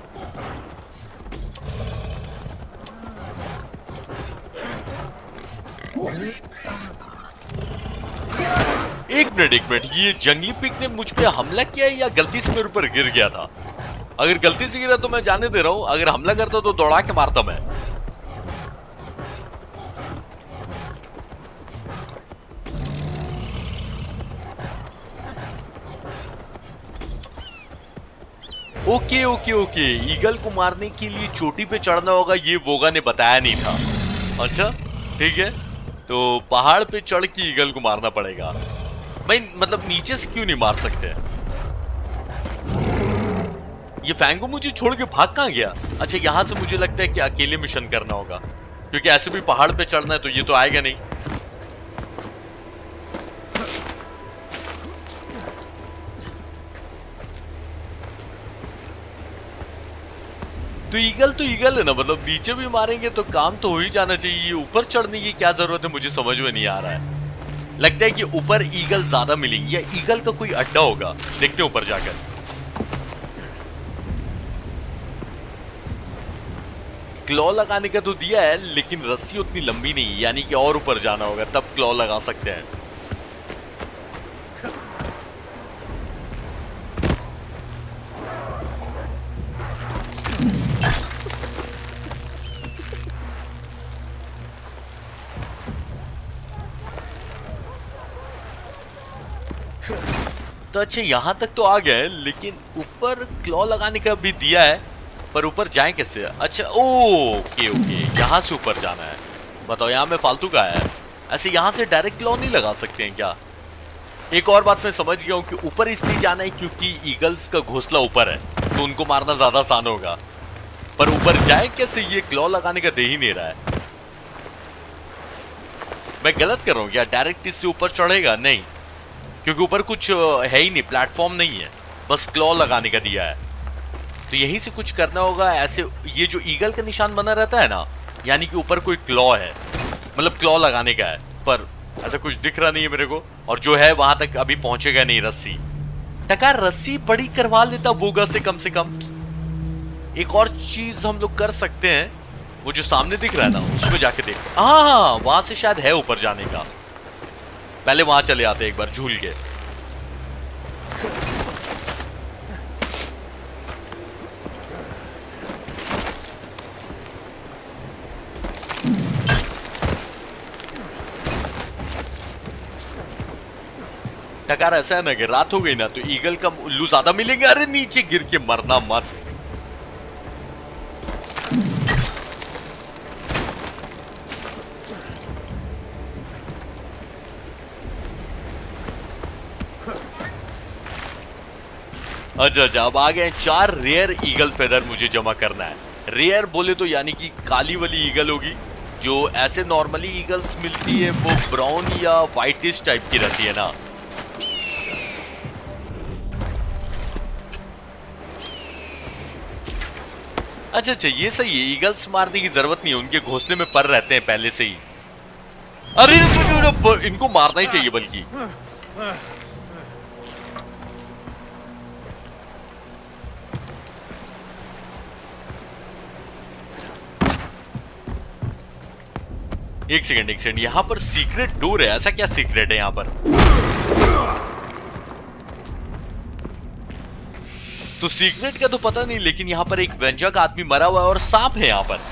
एक मिनट, ये जंगली पिग ने मुझ पे हमला किया या गलती से मेरे ऊपर गिर गया था? अगर गलती से गिरा तो मैं जाने दे रहा हूं, अगर हमला करता तो दौड़ा के मारता मैं। ओके, ईगल को मारने के लिए चोटी पे चढ़ना होगा, ये वोगा ने बताया नहीं था। अच्छा ठीक है, तो पहाड़ पे चढ़ के ईगल को मारना पड़ेगा। भाई मतलब नीचे से क्यों नहीं मार सकते? ये फैंगो मुझे छोड़ के भाग कहां गया? अच्छा यहां से मुझे लगता है कि अकेले मिशन करना होगा, क्योंकि ऐसे भी पहाड़ पे चढ़ना है तो ये तो आएगा नहीं। तो ईगल है ना, मतलब नीचे भी मारेंगे तो काम तो हो ही जाना चाहिए। ऊपर चढ़ने की क्या जरूरत है, मुझे समझ में नहीं आ रहा है। लगता है कि ऊपर ईगल ज्यादा मिलेंगे, या ईगल का कोई अड्डा होगा, देखते हैं ऊपर जाकर। क्लॉ लगाने का तो दिया है, लेकिन रस्सी उतनी लंबी नहीं है, यानी कि और ऊपर जाना होगा तब क्लॉ लगा सकते हैं। तो अच्छा यहां तक तो आ गए, लेकिन ऊपर क्लॉ लगाने का भी दिया है, पर ऊपर जाएं कैसे? अच्छा ओके, यहां से ऊपर जाना है। बताओ यहाँ में फालतू का है, ऐसे यहां से डायरेक्ट क्लॉ नहीं लगा सकते हैं क्या? एक और बात मैं समझ गया हूँ कि ऊपर इसलिए जाना है क्योंकि ईगल्स का घोंसला ऊपर है, तो उनको मारना ज्यादा आसान होगा। पर ऊपर जाए कैसे, ये क्लॉ लगाने का दे ही नहीं रहा है। मैं गलत कर रहा हूँ क्या? डायरेक्ट इससे ऊपर चढ़ेगा? नहीं, क्योंकि ऊपर कुछ है ही नहीं, प्लेटफॉर्म नहीं है, बस क्लॉ लगाने का दिया है। तो यहीं से कुछ करना होगा। ऐसे ये जो ईगल का निशान बना रहता है ना, यानी कि ऊपर कोई क्लॉ है, मतलब क्लॉ लगाने का है, पर ऐसा कुछ दिख रहा नहीं है मेरे को। और जो है वहां तक अभी पहुंचेगा नहीं। रस्सी टका, रस्सी बड़ी करवा लेता वोगा से कम। एक और चीज हम लोग कर सकते हैं, वो जो सामने दिख रहा है ना, उसमें जाके देख। हाँ वहां से शायद है ऊपर जाने का, पहले वहां चले आते एक बार झूल के। टकार ऐसा है ना कि रात हो गई ना तो ईगल का उल्लू ज्यादा मिलेंगे। अरे नीचे गिर के मरना मत। अच्छा अब आ गए 4 रेयर ईगल फेदर मुझे जमा करना है। रेयर बोले तो यानी कि काली वाली ईगल होगी, जो ऐसे नॉर्मली ईगल्स मिलती है वो ब्राउन या व्हाइटिश टाइप की रहती है ना। अच्छा ये सही है, ईगल्स मारने की जरूरत नहीं है, उनके घोंसले में पर रहते हैं पहले से ही। अरे इनको मारना ही चाहिए बल्कि। एक सेकंड, यहाँ पर सीक्रेट डोर है। ऐसा क्या सीक्रेट है यहाँ पर? तो सीक्रेट का तो पता नहीं, लेकिन यहाँ पर एक वेंजा का आदमी मरा हुआ है और सांप है यहाँ पर।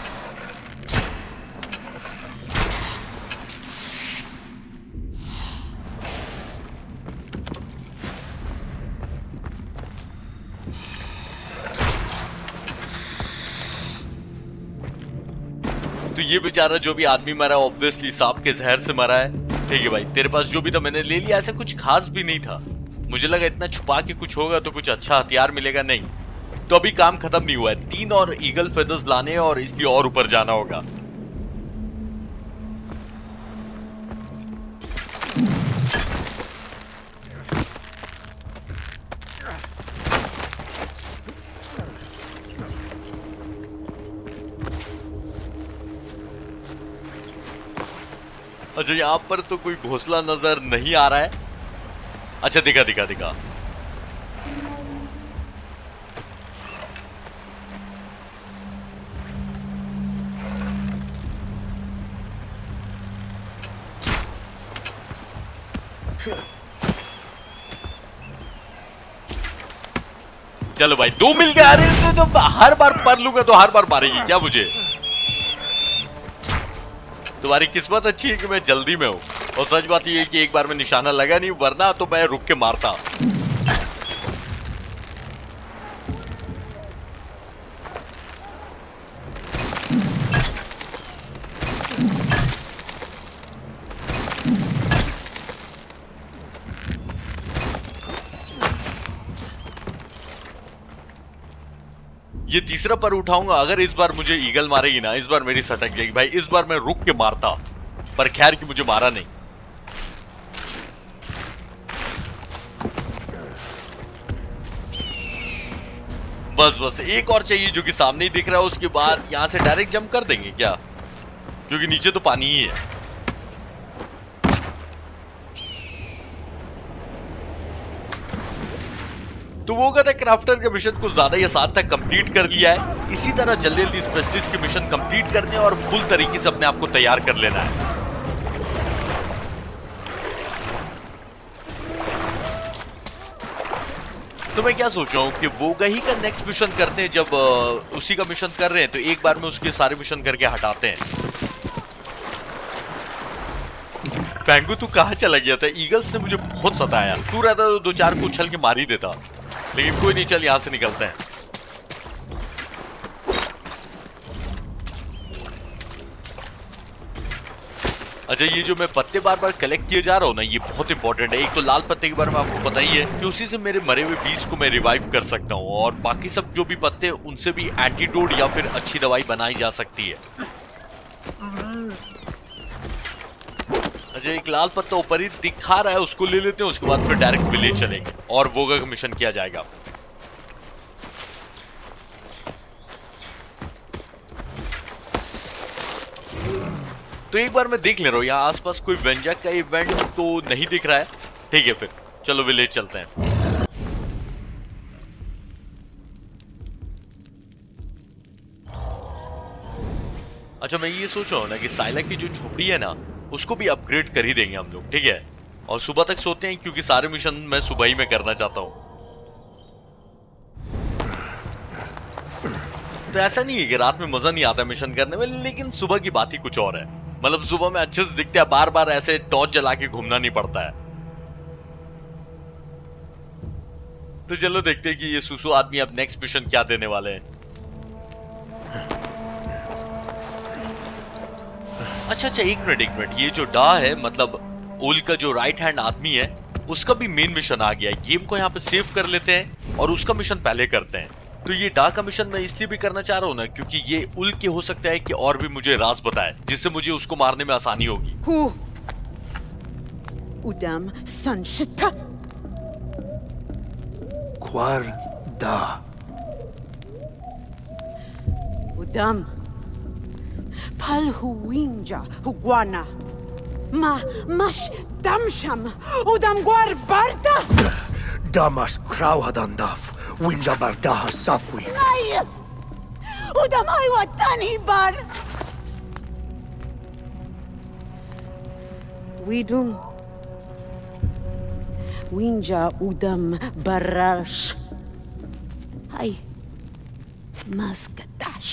तो ये बेचारा जो भी आदमी मरा ऑब्वियसली सांप के जहर से मरा है। ठीक है भाई, तेरे पास जो भी था मैंने ले लिया। ऐसा कुछ खास भी नहीं था, मुझे लगा इतना छुपा के कुछ होगा तो कुछ अच्छा हथियार मिलेगा। नहीं, तो अभी काम खत्म नहीं हुआ है। 3 और ईगल फेदर्स लाने हैं और इसलिए और ऊपर जाना होगा। अच्छा, यहाँ पर तो कोई घोंसला नजर नहीं आ रहा है। अच्छा, दिखा दिखा दिखा। चलो भाई, 2 मिल गए। अरे तो हर बार मार लूंगा तो हर बार मारेगी क्या मुझे? तुम्हारी किस्मत अच्छी है कि मैं जल्दी में हूं, और सच बात यह है कि एक बार में निशाना लगा नहीं, वरना तो मैं रुक के मारता। ये तीसरा पर उठाऊंगा। अगर इस बार मुझे ईगल मारेगी ना, इस बार मेरी सटक जाएगी भाई। इस बार मैं रुक के मारता, पर खैर कि मुझे मारा नहीं। बस बस एक और चाहिए जो कि सामने ही दिख रहा है। उसके बाद यहां से डायरेक्ट जंप कर देंगे क्या, क्योंकि नीचे तो पानी ही है। तो वो कहता है क्राफ्टर के मिशन को ज्यादा ही आसान तक कंप्लीट कर लिया है। इसी तरह जल्दी जल्दी स्पेशलिस्ट के मिशन कंप्लीट करने और फुल तरीके से अपने आप को तैयार कर लेना है। तो मैं क्या सोच रहा हूँ कि वो गही का नेक्स्ट मिशन करते हैं। जब उसी का मिशन कर रहे हैं तो एक बार में उसके सारे मिशन करके हटाते हैं। पेंगू तू कहाँ चला गया था? ईगल्स ने मुझे बहुत सताया। तू रहता तो 2-4 को उछल के मार ही देता, लेकिन कोई नहीं। चल यहां से निकलते हैं। अच्छा, ये जो मैं पत्ते बार बार कलेक्ट किए जा रहा हूं ना, ये बहुत इंपॉर्टेंट है। एक तो लाल पत्ते के बारे में आपको पता ही है कि उसी से मेरे मरे हुए बीज को मैं रिवाइव कर सकता हूं, और बाकी सब जो भी पत्ते उनसे भी एंटीडोट या फिर अच्छी दवाई बनाई जा सकती है। अच्छा, एक लाल पत्ता ऊपर ही दिखा रहा है, उसको ले लेते हैं। उसके बाद फिर डायरेक्ट विलेज चलेंगे और वोगा का मिशन किया जाएगा। तो एक बार मैं देख ले रहा हूँ यहाँ आसपास कोई वेंजा का इवेंट तो नहीं दिख रहा है। ठीक है, फिर चलो विलेज चलते हैं। अच्छा, मैं ये सोच रहा हूँ ना कि साइला की जो झोपड़ी है ना, उसको भी अपग्रेड कर ही देंगे हम लोग। ठीक है, और सुबह तक सोते हैं, क्योंकि सारे मिशन मैं सुबह ही में करना चाहता हूँ। तो ऐसा नहीं है कि रात में मजा नहीं आता मिशन करने में, लेकिन सुबह की बात ही कुछ और है। मतलब सुबह में अच्छे से दिखते हैं, बार बार ऐसे टॉर्च जला के घूमना नहीं पड़ता है। तो चलो देखते हैं कि ये सुसु आदमी अब नेक्स्ट मिशन क्या देने वाले हैं। अच्छा, एक मिनट। ये जो डा है, मतलब ओल का जो राइट हैंड आदमी है, उसका भी मेन मिशन आ गया है। गेम को यहाँ पे सेव कर लेते हैं और उसका मिशन पहले करते हैं। तो ये डा का मिशन मैं इसलिए भी करना चाह रहा हूँ ना, क्योंकि ये उल के हो सकता है कि और भी मुझे राज बताए, जिससे मुझे उसको मारने में आसानी होगी। Udam Sanshita Kwar da. Udam Palhuinja Huguana Mash Damsham Udam Guar Barda Damas Krauhadandaf. Winja Bardaha Sapwi. Ay Udam Aywa Tani Bar Widum Winja Udam Barash Ai Masgadash.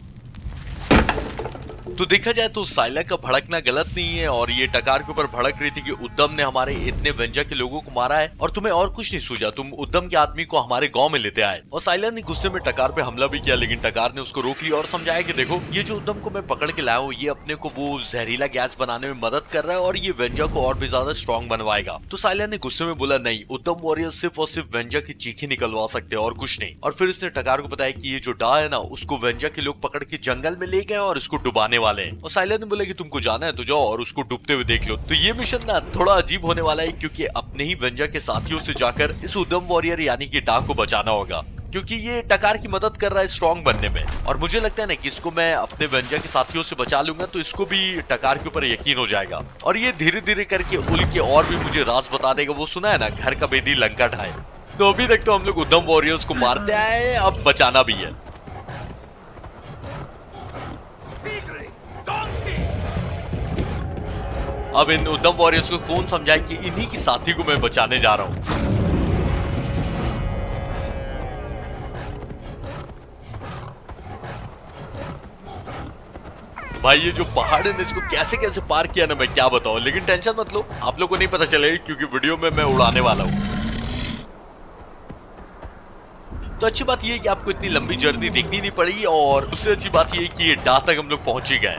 तो देखा जाए तो साइला का भड़कना गलत नहीं है और ये टकार के ऊपर भड़क रही थी कि उद्दम ने हमारे इतने वेंजा के लोगों को मारा है और तुम्हें और कुछ नहीं सूझा, तुम उद्दम के आदमी को हमारे गांव में लेते आए। और साइला ने गुस्से में टकार पे हमला भी किया, लेकिन टकार ने उसको रोक लिया और समझाया कि देखो ये जो उद्दम को मैं पकड़ के लाया हूँ ये अपने को वो जहरीला गैस बनाने में मदद कर रहा है और ये वेंजा को और भी ज्यादा स्ट्रॉन्ग बनवाएगा। तो साइला ने गुस्से में बोला नहीं, उद्दम वॉरियर सिर्फ और सिर्फ वेंजा की चीखें निकलवा सकते हैं और कुछ नहीं। और फिर इसने टकार को बताया कि ये जो डा है ना उसको वेंजा के लोग पकड़ के जंगल में ले गए और इसको डुबाने वाले हैं। और साइला ने बोला कि तुमको जाना है तो जाओ और उसको डूबते हुए देख लो। तो ये मिशन ना थोड़ा अजीब होने वाला है क्योंकि अपने ही वेंजा के साथियों से जाकर इस उद्दम वॉरियर यानी कि डा को बचाना होगा, क्योंकि ये टकार की मदद कर रहा है स्ट्रॉन्ग बनने में। और मुझे लगता है ना कि इसको मैं अपने वेंजा के साथियों से बचा लूंगा तो इसको भी टकार के ऊपर यकीन हो जाएगा और ये धीरे धीरे करके उल के और भी मुझे राज बता देगा। वो सुना है ना, घर का बेदी लंका ढाए। तो अभी तक तो हम लोग उद्दम वॉरियर्स को मारते आए, अब बचाना भी है। अब इन उद्दम वॉरियर्स को कौन समझाए कि इन्हीं की साथी को मैं बचाने जा रहा हूं। भाई ये जो पहाड़ है इसको कैसे कैसे पार किया ना मैं क्या बताऊं, लेकिन टेंशन मत लो, आप लोगों को नहीं पता चलेगा क्योंकि वीडियो में मैं उड़ाने वाला हूं। तो अच्छी बात ये है कि आपको इतनी लंबी जर्नी देखनी नहीं पड़ी और उससे अच्छी बात ये है कि डा तक हम लोग पहुंच ही गए।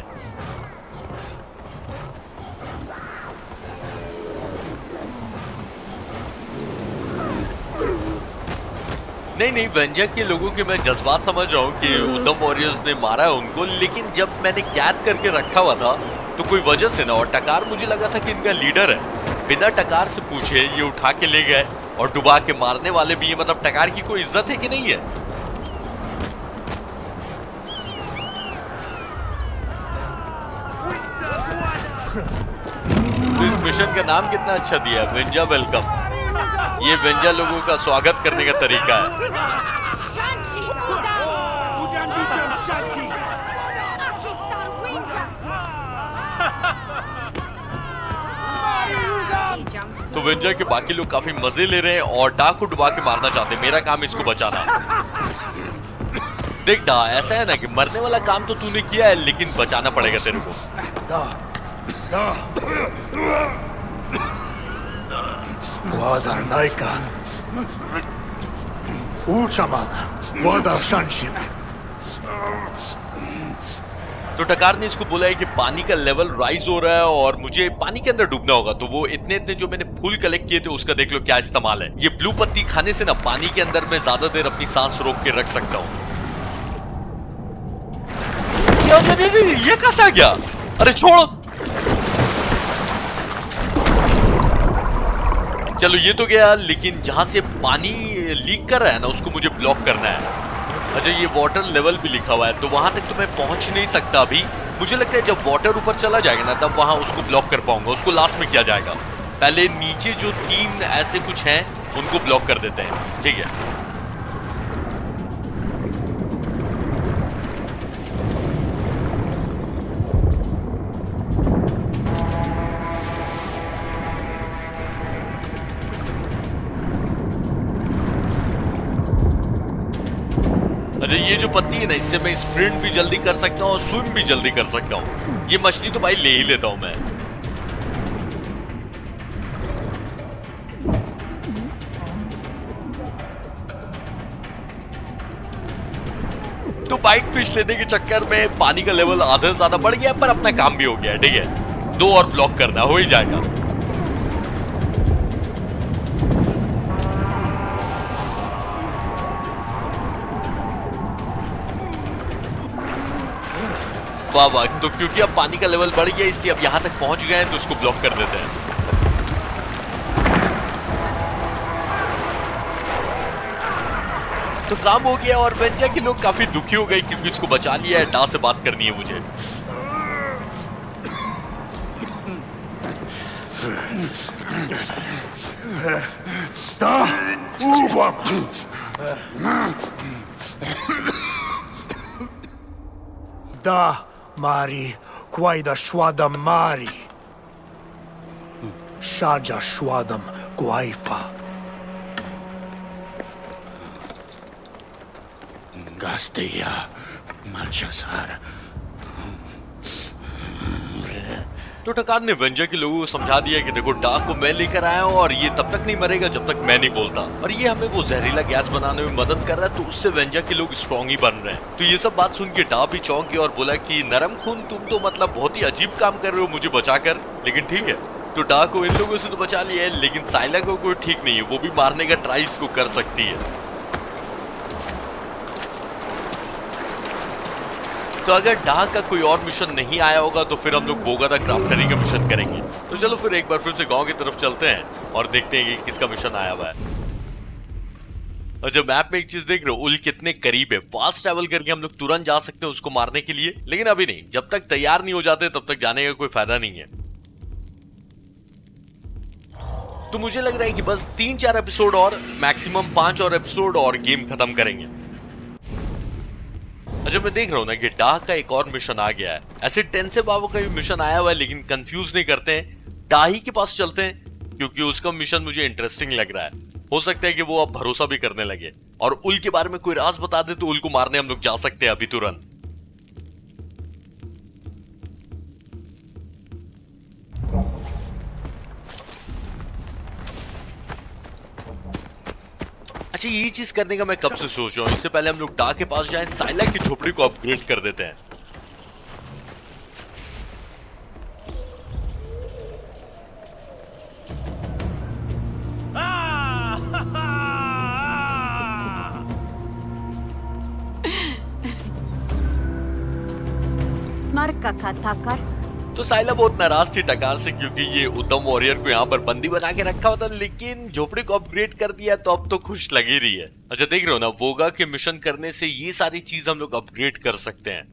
नहीं, वेंजा के लोगों के मैं जज्बात समझ रहा हूँ कि उद्दम वॉरियर्स ने मारा है उनको, लेकिन जब मैंने कैद करके रखा हुआ था तो कोई वजह से ना, और टकार मुझे लगा था कि इनका लीडर है, बिना टकार से पूछे ये उठा के ले गए और डुबा के मारने वाले भी है। मतलब टकार की कोई इज्जत है कि नहीं है? इस मिशन का नाम कितना अच्छा दिया है, वेंजा वेलकम। ये वेंजा लोगों का स्वागत करने का तरीका है। तो वेंजा के बाकी लोग काफी मजे ले रहे हैं और डा को डुबा के मारना चाहते हैं। मेरा काम इसको बचाना। देख डा, ऐसा है ना कि मरने वाला काम तो तूने किया है लेकिन बचाना पड़ेगा तेरे को। Wadar Naika Uchamana Wadar Shanshime। तो टकार ने इसको बोला है कि पानी का लेवल राइज हो रहा है और मुझे पानी के अंदर डूबना होगा। तो वो इतने जो मैंने फूल कलेक्ट किए थे उसका देख लो क्या इस्तेमाल है। ये ब्लू पत्ती खाने से ना पानी के अंदर मैं ज्यादा देर अपनी सांस रोक के रख सकता हूँ। ये कैसा आ गया? अरे छोड़, चलो ये तो गया, लेकिन जहां से पानी लीक कर रहा है ना उसको मुझे ब्लॉक करना है। अच्छा ये वाटर लेवल भी लिखा हुआ है तो वहां तक तो मैं पहुंच नहीं सकता अभी। मुझे लगता है जब वाटर ऊपर चला जाएगा ना तब वहां उसको ब्लॉक कर पाऊंगा। उसको लास्ट में किया जाएगा। पहले नीचे जो 3 ऐसे कुछ हैं उनको ब्लॉक कर देते हैं, ठीक है। अच्छा ये जो पत्ती है ना इससे मैं स्प्रिंट भी जल्दी कर सकता हूँ और स्विम भी जल्दी कर सकता हूँ। ये मछली तो भाई ले ही लेता हूं मैं। तो बाइट फिश लेने के चक्कर में पानी का लेवल आधा से ज्यादा बढ़ गया पर अपना काम भी हो गया, ठीक है। 2 और ब्लॉक करना हो ही जाएगा। वाह, तो क्योंकि अब पानी का लेवल बढ़ गया इसलिए अब यहां तक पहुंच गए हैं तो उसको ब्लॉक कर देते हैं। तो काम हो गया और वेंजा के लोग काफी दुखी हो गए क्योंकि इसको बचा लिया है। डा से बात करनी है मुझे। Da Mari Quaida Shwadam Mari Shaja Shwadam Guaifa Gastilla, Malchazar. तो टकार ने वेंजर के लोगों को समझा दिया कि देखो डार्क को मैं लेकर आया हूँ और ये तब तक नहीं मरेगा जब तक मैं नहीं बोलता, और ये हमें वो जहरीला गैस बनाने में मदद कर रहा है, तो उससे वेंजर के लोग स्ट्रॉन्ग ही बन रहे हैं। तो ये सब बात सुन के डार्क भी चौंक गया और बोला कि नरम खून तुम तो मतलब बहुत ही अजीब काम कर रहे हो मुझे बचाकर, लेकिन ठीक है। तो डार्क को इन लोगों से तो बचा लिया है, लेकिन साइला को कोई ठीक नहीं है, वो भी मारने का ट्राई इसको कर सकती है। तो अगर डार्क का कोई और मिशन नहीं आया होगा तो फिर हम लोग बोगा द क्राफ्टरी का मिशन करेंगे। तो चलो फिर एक बार फिर से गांव की तरफ चलते हैं और देखते हैं कि किसका मिशन आया हुआ है। अच्छा, मैप में एक चीज देख रहे हो, उल कितने करीब है, फास्ट ट्रैवल करके हम लोग तुरंत जा सकते हैं उसको मारने के लिए, लेकिन अभी नहीं, जब तक तैयार नहीं हो जाते तब तक जाने का कोई फायदा नहीं है। तो मुझे लग रहा है कि बस 3-4 एपिसोड और, मैक्सिमम 5 और एपिसोड और गेम खत्म करेंगे। अच्छा, मैं देख रहा हूं ना कि डार्क का एक और मिशन आ गया है। ऐसे टेंसे बाबू का भी मिशन आया हुआ है, लेकिन कंफ्यूज नहीं करते हैं, डाही के पास चलते हैं क्योंकि उसका मिशन मुझे इंटरेस्टिंग लग रहा है। हो सकता है कि वो अब भरोसा भी करने लगे और उल के बारे में कोई राज बता दे तो उल को मारने हम लोग जा सकते हैं अभी तुरंत। अच्छा, ये चीज करने का मैं कब से सोच रहा हूँ। इससे पहले हम लोग डार्क के पास जाएं, साइला की झोपड़ी को अपग्रेड कर देते हैं। स्मारक का खाता कर। तो साइला बहुत नाराज थी टकार से क्योंकि ये उत्तम वॉरियर को यहाँ पर बंदी बना के रखा होता, लेकिन झोपड़ी को अपग्रेड कर दिया तो अब तो खुश लगी रही है। अच्छा, देख रहे हो ना, वोगा के मिशन करने से ये सारी चीज हम लोग अपग्रेड कर सकते हैं।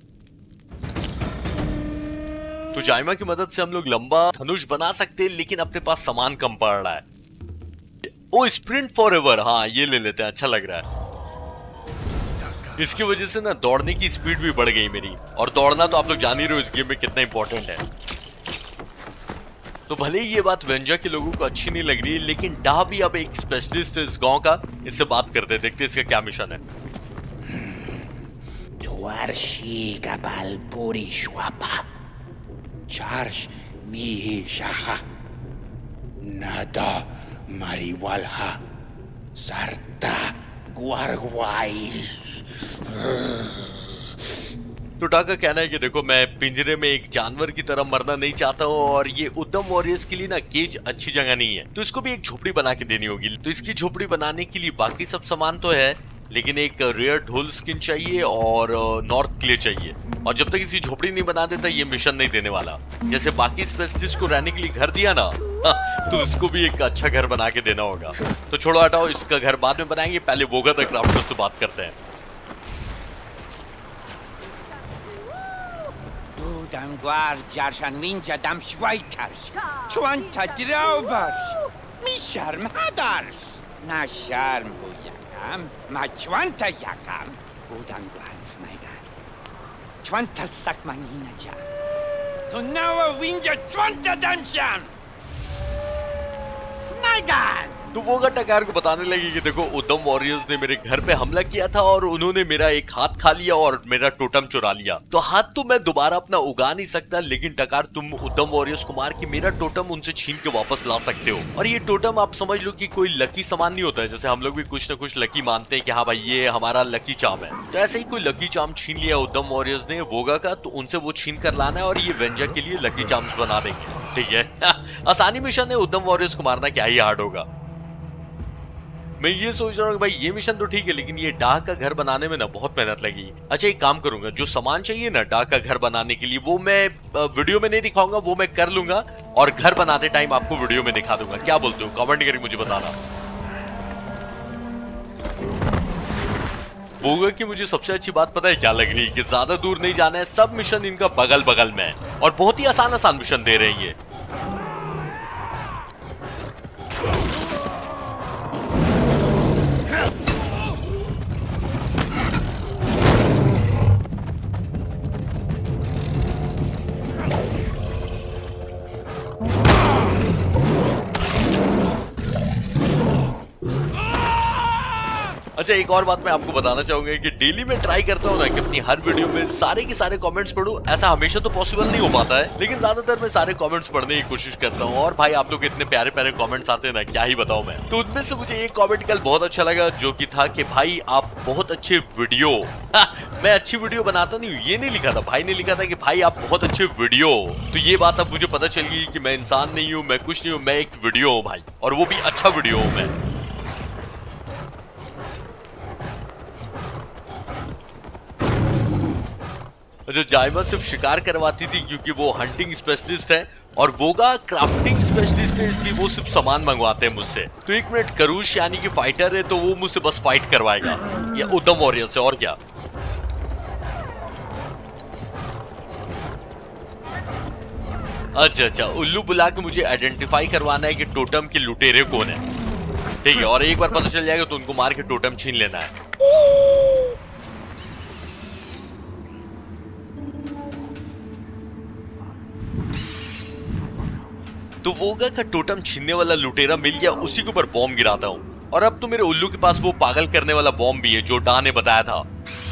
तो जाइमा की मदद से हम लोग लंबा धनुष बना सकते हैं, लेकिन अपने पास सामान कम पड़ रहा है। ओ, स्प्रिंट फॉरएवर, हाँ ये ले लेते हैं, अच्छा लग रहा है। इसकी वजह से ना दौड़ने की स्पीड भी बढ़ गई मेरी, और दौड़ना तो आप लोग जान ही रहे हो इस गेम में कितना इंपॉर्टेंट है। तो भले ही ये बात वेंजर के लोगों को अच्छी नहीं लग रही, लेकिन डा भी अब एक स्पेशलिस्ट है इस गांव का, इससे बात करते हैं, देखते हैं इसका क्या मिशन है। Tuarshi gabal puri shwapa. Charsh mihi shaha. Nada mariwalha. Sarta guarguai. तो डा का कहना है कि देखो, मैं पिंजरे में एक जानवर की तरह मरना नहीं चाहता हूँ, और ये उत्तम वॉरियर्स के लिए ना केज अच्छी जगह नहीं है, तो इसको भी एक झोपड़ी बना के देनी होगी। तो इसकी झोपड़ी बनाने के लिए बाकी सब सामान तो है, लेकिन एक रेयर ढोल स्किन चाहिए और नॉर्थ क्ले चाहिए, और जब तक इसी झोपड़ी नहीं बना देता ये मिशन नहीं देने वाला। जैसे बाकी स्पेशलिस्ट को रहने के लिए घर दिया ना, तो इसको भी एक अच्छा घर बना के देना होगा। तो छोड़ो, हटाओ, इसका घर बाद में बनाएंगे, पहले वोगा द क्राफ्टर से बात करते हैं। Dam guardiar shan winja dam schweikers. Chwanta draubers. Mi sharm hadars. Na sharm bu yakam. Ma chwanta yakam. Udam guarf maidan. Chwanta sak manina ja. To nawa winja chwanta dam sham. Smaidan. तो वोगा टकार को बताने लगी कि देखो, उत्तम warriors ने मेरे घर पे हमला किया था और उन्होंने मेरा एक हाथ खा लिया और मेरा टोटम चुरा लिया। तो हाथ तो मैं दोबारा अपना उगा नहीं सकता, लेकिन टकार तुम उत्तम वॉरियर्स को मार के मेरा टोटम उनसे छीन के वापस ला सकते हो। और ये टोटम आप समझ लो कि कोई लकी सामान नहीं होता है, जैसे हम लोग भी कुछ ना कुछ लकी मानते हैं कि हाँ भाई ये हमारा लकी चार्म है। तो ऐसे ही कोई लकी चार्म छीन लिया उत्तम वॉरियर्स ने वोगा का, तो उनसे वो छीन कर लाना है और ये वेंजर के लिए लकी चार्म्स बना देंगे। ठीक है, आसानी मिशन है, उत्तम वॉरियर्स को मारना क्या ही हार्ड होगा। मैं ये सोच रहा हूँ कि भाई ये मिशन तो ठीक है, लेकिन ये डाक का घर बनाने में ना बहुत मेहनत लगी। अच्छा, एक काम करूंगा, जो सामान चाहिए ना डाक का घर बनाने के लिए, वो मैं वीडियो में नहीं दिखाऊंगा, वो मैं कर लूंगा और घर बनाते टाइम आपको वीडियो में दिखा दूंगा। क्या बोलते हो? कमेंट करके मुझे बताना। वोगा की मुझे सबसे अच्छी बात पता है क्या लग रही है, कि ज्यादा दूर नहीं जाना है, सब मिशन इनका बगल बगल में है और बहुत ही आसान आसान मिशन दे रही है। अच्छा, एक और बात मैं आपको बताना चाहूंगा कि डेली मैं ट्राई करता हूँ ना कि अपनी हर वीडियो में सारे के सारे कमेंट्स पढूं। ऐसा हमेशा तो पॉसिबल नहीं हो पाता है, लेकिन ज्यादातर मैं सारे कमेंट्स पढ़ने की कोशिश करता हूँ। और भाई आप लोग इतने प्यारे प्यारे कमेंट्स आते हैं ना, क्या ही बताऊं मैं। तो उनमें से मुझे एक कमेंट कल बहुत अच्छा लगा, जो कि था कि भाई आप बहुत अच्छे वीडियो मैं अच्छी वीडियो बनाता नहीं हूँ, ये नहीं लिखा था। भाई ने लिखा था कि भाई आप बहुत अच्छे वीडियो। तो ये बात अब मुझे पता चल गई कि मैं इंसान नहीं हूँ, मैं कुछ नहीं हूँ, मैं एक वीडियो हूँ भाई, और वो भी अच्छा वीडियो हूँ मैं। जो जायमा सिर्फ शिकार करवाती थी क्योंकि वो हंटिंग स्पेशलिस्ट है, और वोगा क्राफ्टिंग स्पेशलिस्ट है, इसलिए वो सिर्फ सामान मंगवाते हैं मुझसे। तो एक मिनट, करूश यानी कि फाइटर है, तो वो मुझसे बस फाइट करवाएगा, या उदम वॉरियर से, और क्या। अच्छा, उल्लू बुला के मुझे आइडेंटिफाई करवाना है कि टोटम के लुटेरे कौन है। ठीक है, और एक बार पता चल जाएगा तो उनको मार के टोटम छीन लेना है। तो वोगा का टोटम छीनने वाला लुटेरा मिल गया, उसी के ऊपर बॉम्ब गिराता हूँ। और अब तो मेरे उल्लू के पास वो पागल करने वाला बॉम्ब भी है जो डा ने बताया था।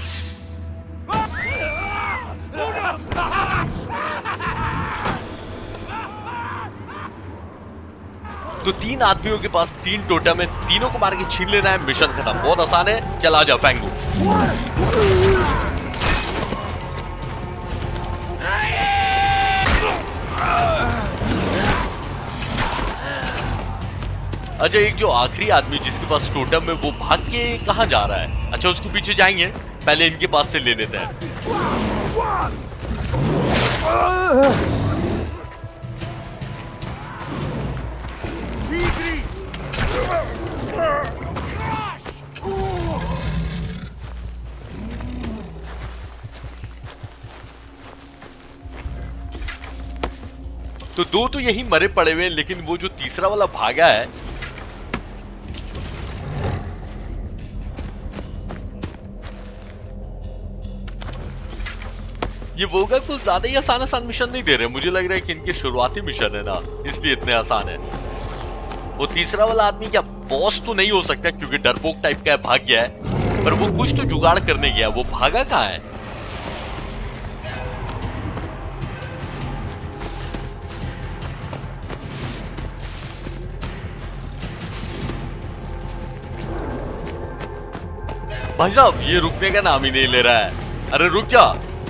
तो 3 आदमियों के पास 3 टोटम है, तीनों को मार के छीन लेना है, मिशन खत्म। बहुत आसान है, चला जा फैंगू। अच्छा, एक जो आखिरी आदमी जिसके पास टोटम है, वो भाग के कहां जा रहा है? अच्छा, उसके पीछे जाएंगे, पहले इनके पास से ले लेते हैं। तो 2 तो यही मरे पड़े हुए हैं, लेकिन वो जो तीसरा वाला भागा है, ये वोगा को ज्यादा ही आसान मिशन नहीं दे रहे। मुझे लग रहा है कि इनके शुरुआती मिशन है ना, इसलिए इतने आसान है। वो तीसरा वाला आदमी क्या बॉस तो नहीं हो सकता क्योंकि डरपोक टाइप का है, भाग गया है, पर वो कुछ तो जुगाड़ करने गया। वो भागा कहां है? भाई साहब, ये रुकने का नाम ही नहीं ले रहा है। अरे रुक जा।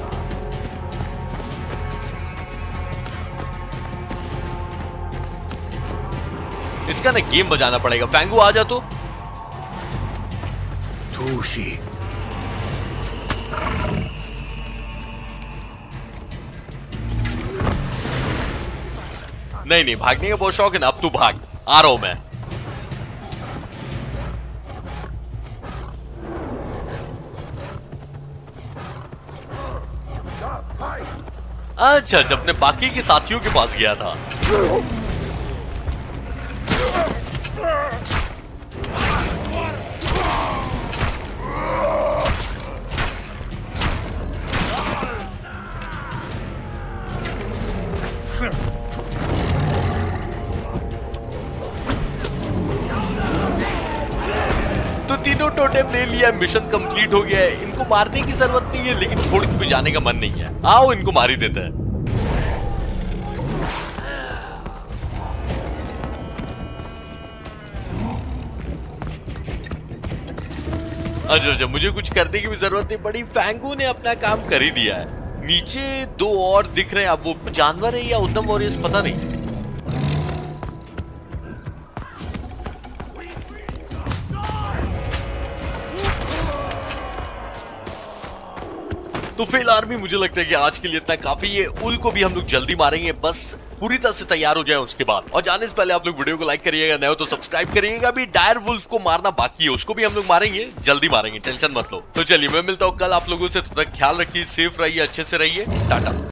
इसका ना गेम बजाना पड़ेगा। फैंगू आ जा। तो Tushi. नहीं, भागने का बहुत शौक है ना, अब तू भाग। आ रहा हूं मैं। अच्छा, जब अपने बाकी के साथियों के पास गया था। तो तीनों टोटेम ले लिया, मिशन कंप्लीट हो गया है। इनको मारने की जरूरत नहीं है, लेकिन छोड़ के भी जाने का मन नहीं है। आओ, इनको मार ही देते हैं। अच्छा, मुझे कुछ करने की भी जरूरत नहीं पड़ी। फैंगू ने अपना काम कर ही दिया है। नीचे 2 और दिख रहे हैं, अब वो जानवर है या उद्दम वॉरियर्स पता नहीं। तो फेल आर्मी, मुझे लगता है कि आज के लिए इतना काफी है। उल को भी हम लोग जल्दी मारेंगे, बस पूरी तरह से तैयार हो जाए उसके बाद। और जाने से पहले आप लोग वीडियो को लाइक करिएगा, नए हो तो सब्सक्राइब करिएगा। अभी डायर वुल्फ को मारना बाकी है, उसको भी हम लोग मारेंगे, जल्दी मारेंगे, टेंशन मत लो। तो चलिए, मैं मिलता हूँ कल आप लोगों से। तब तक ख्याल रखिए, सेफ रहिए, अच्छे से रहिए, टाटा।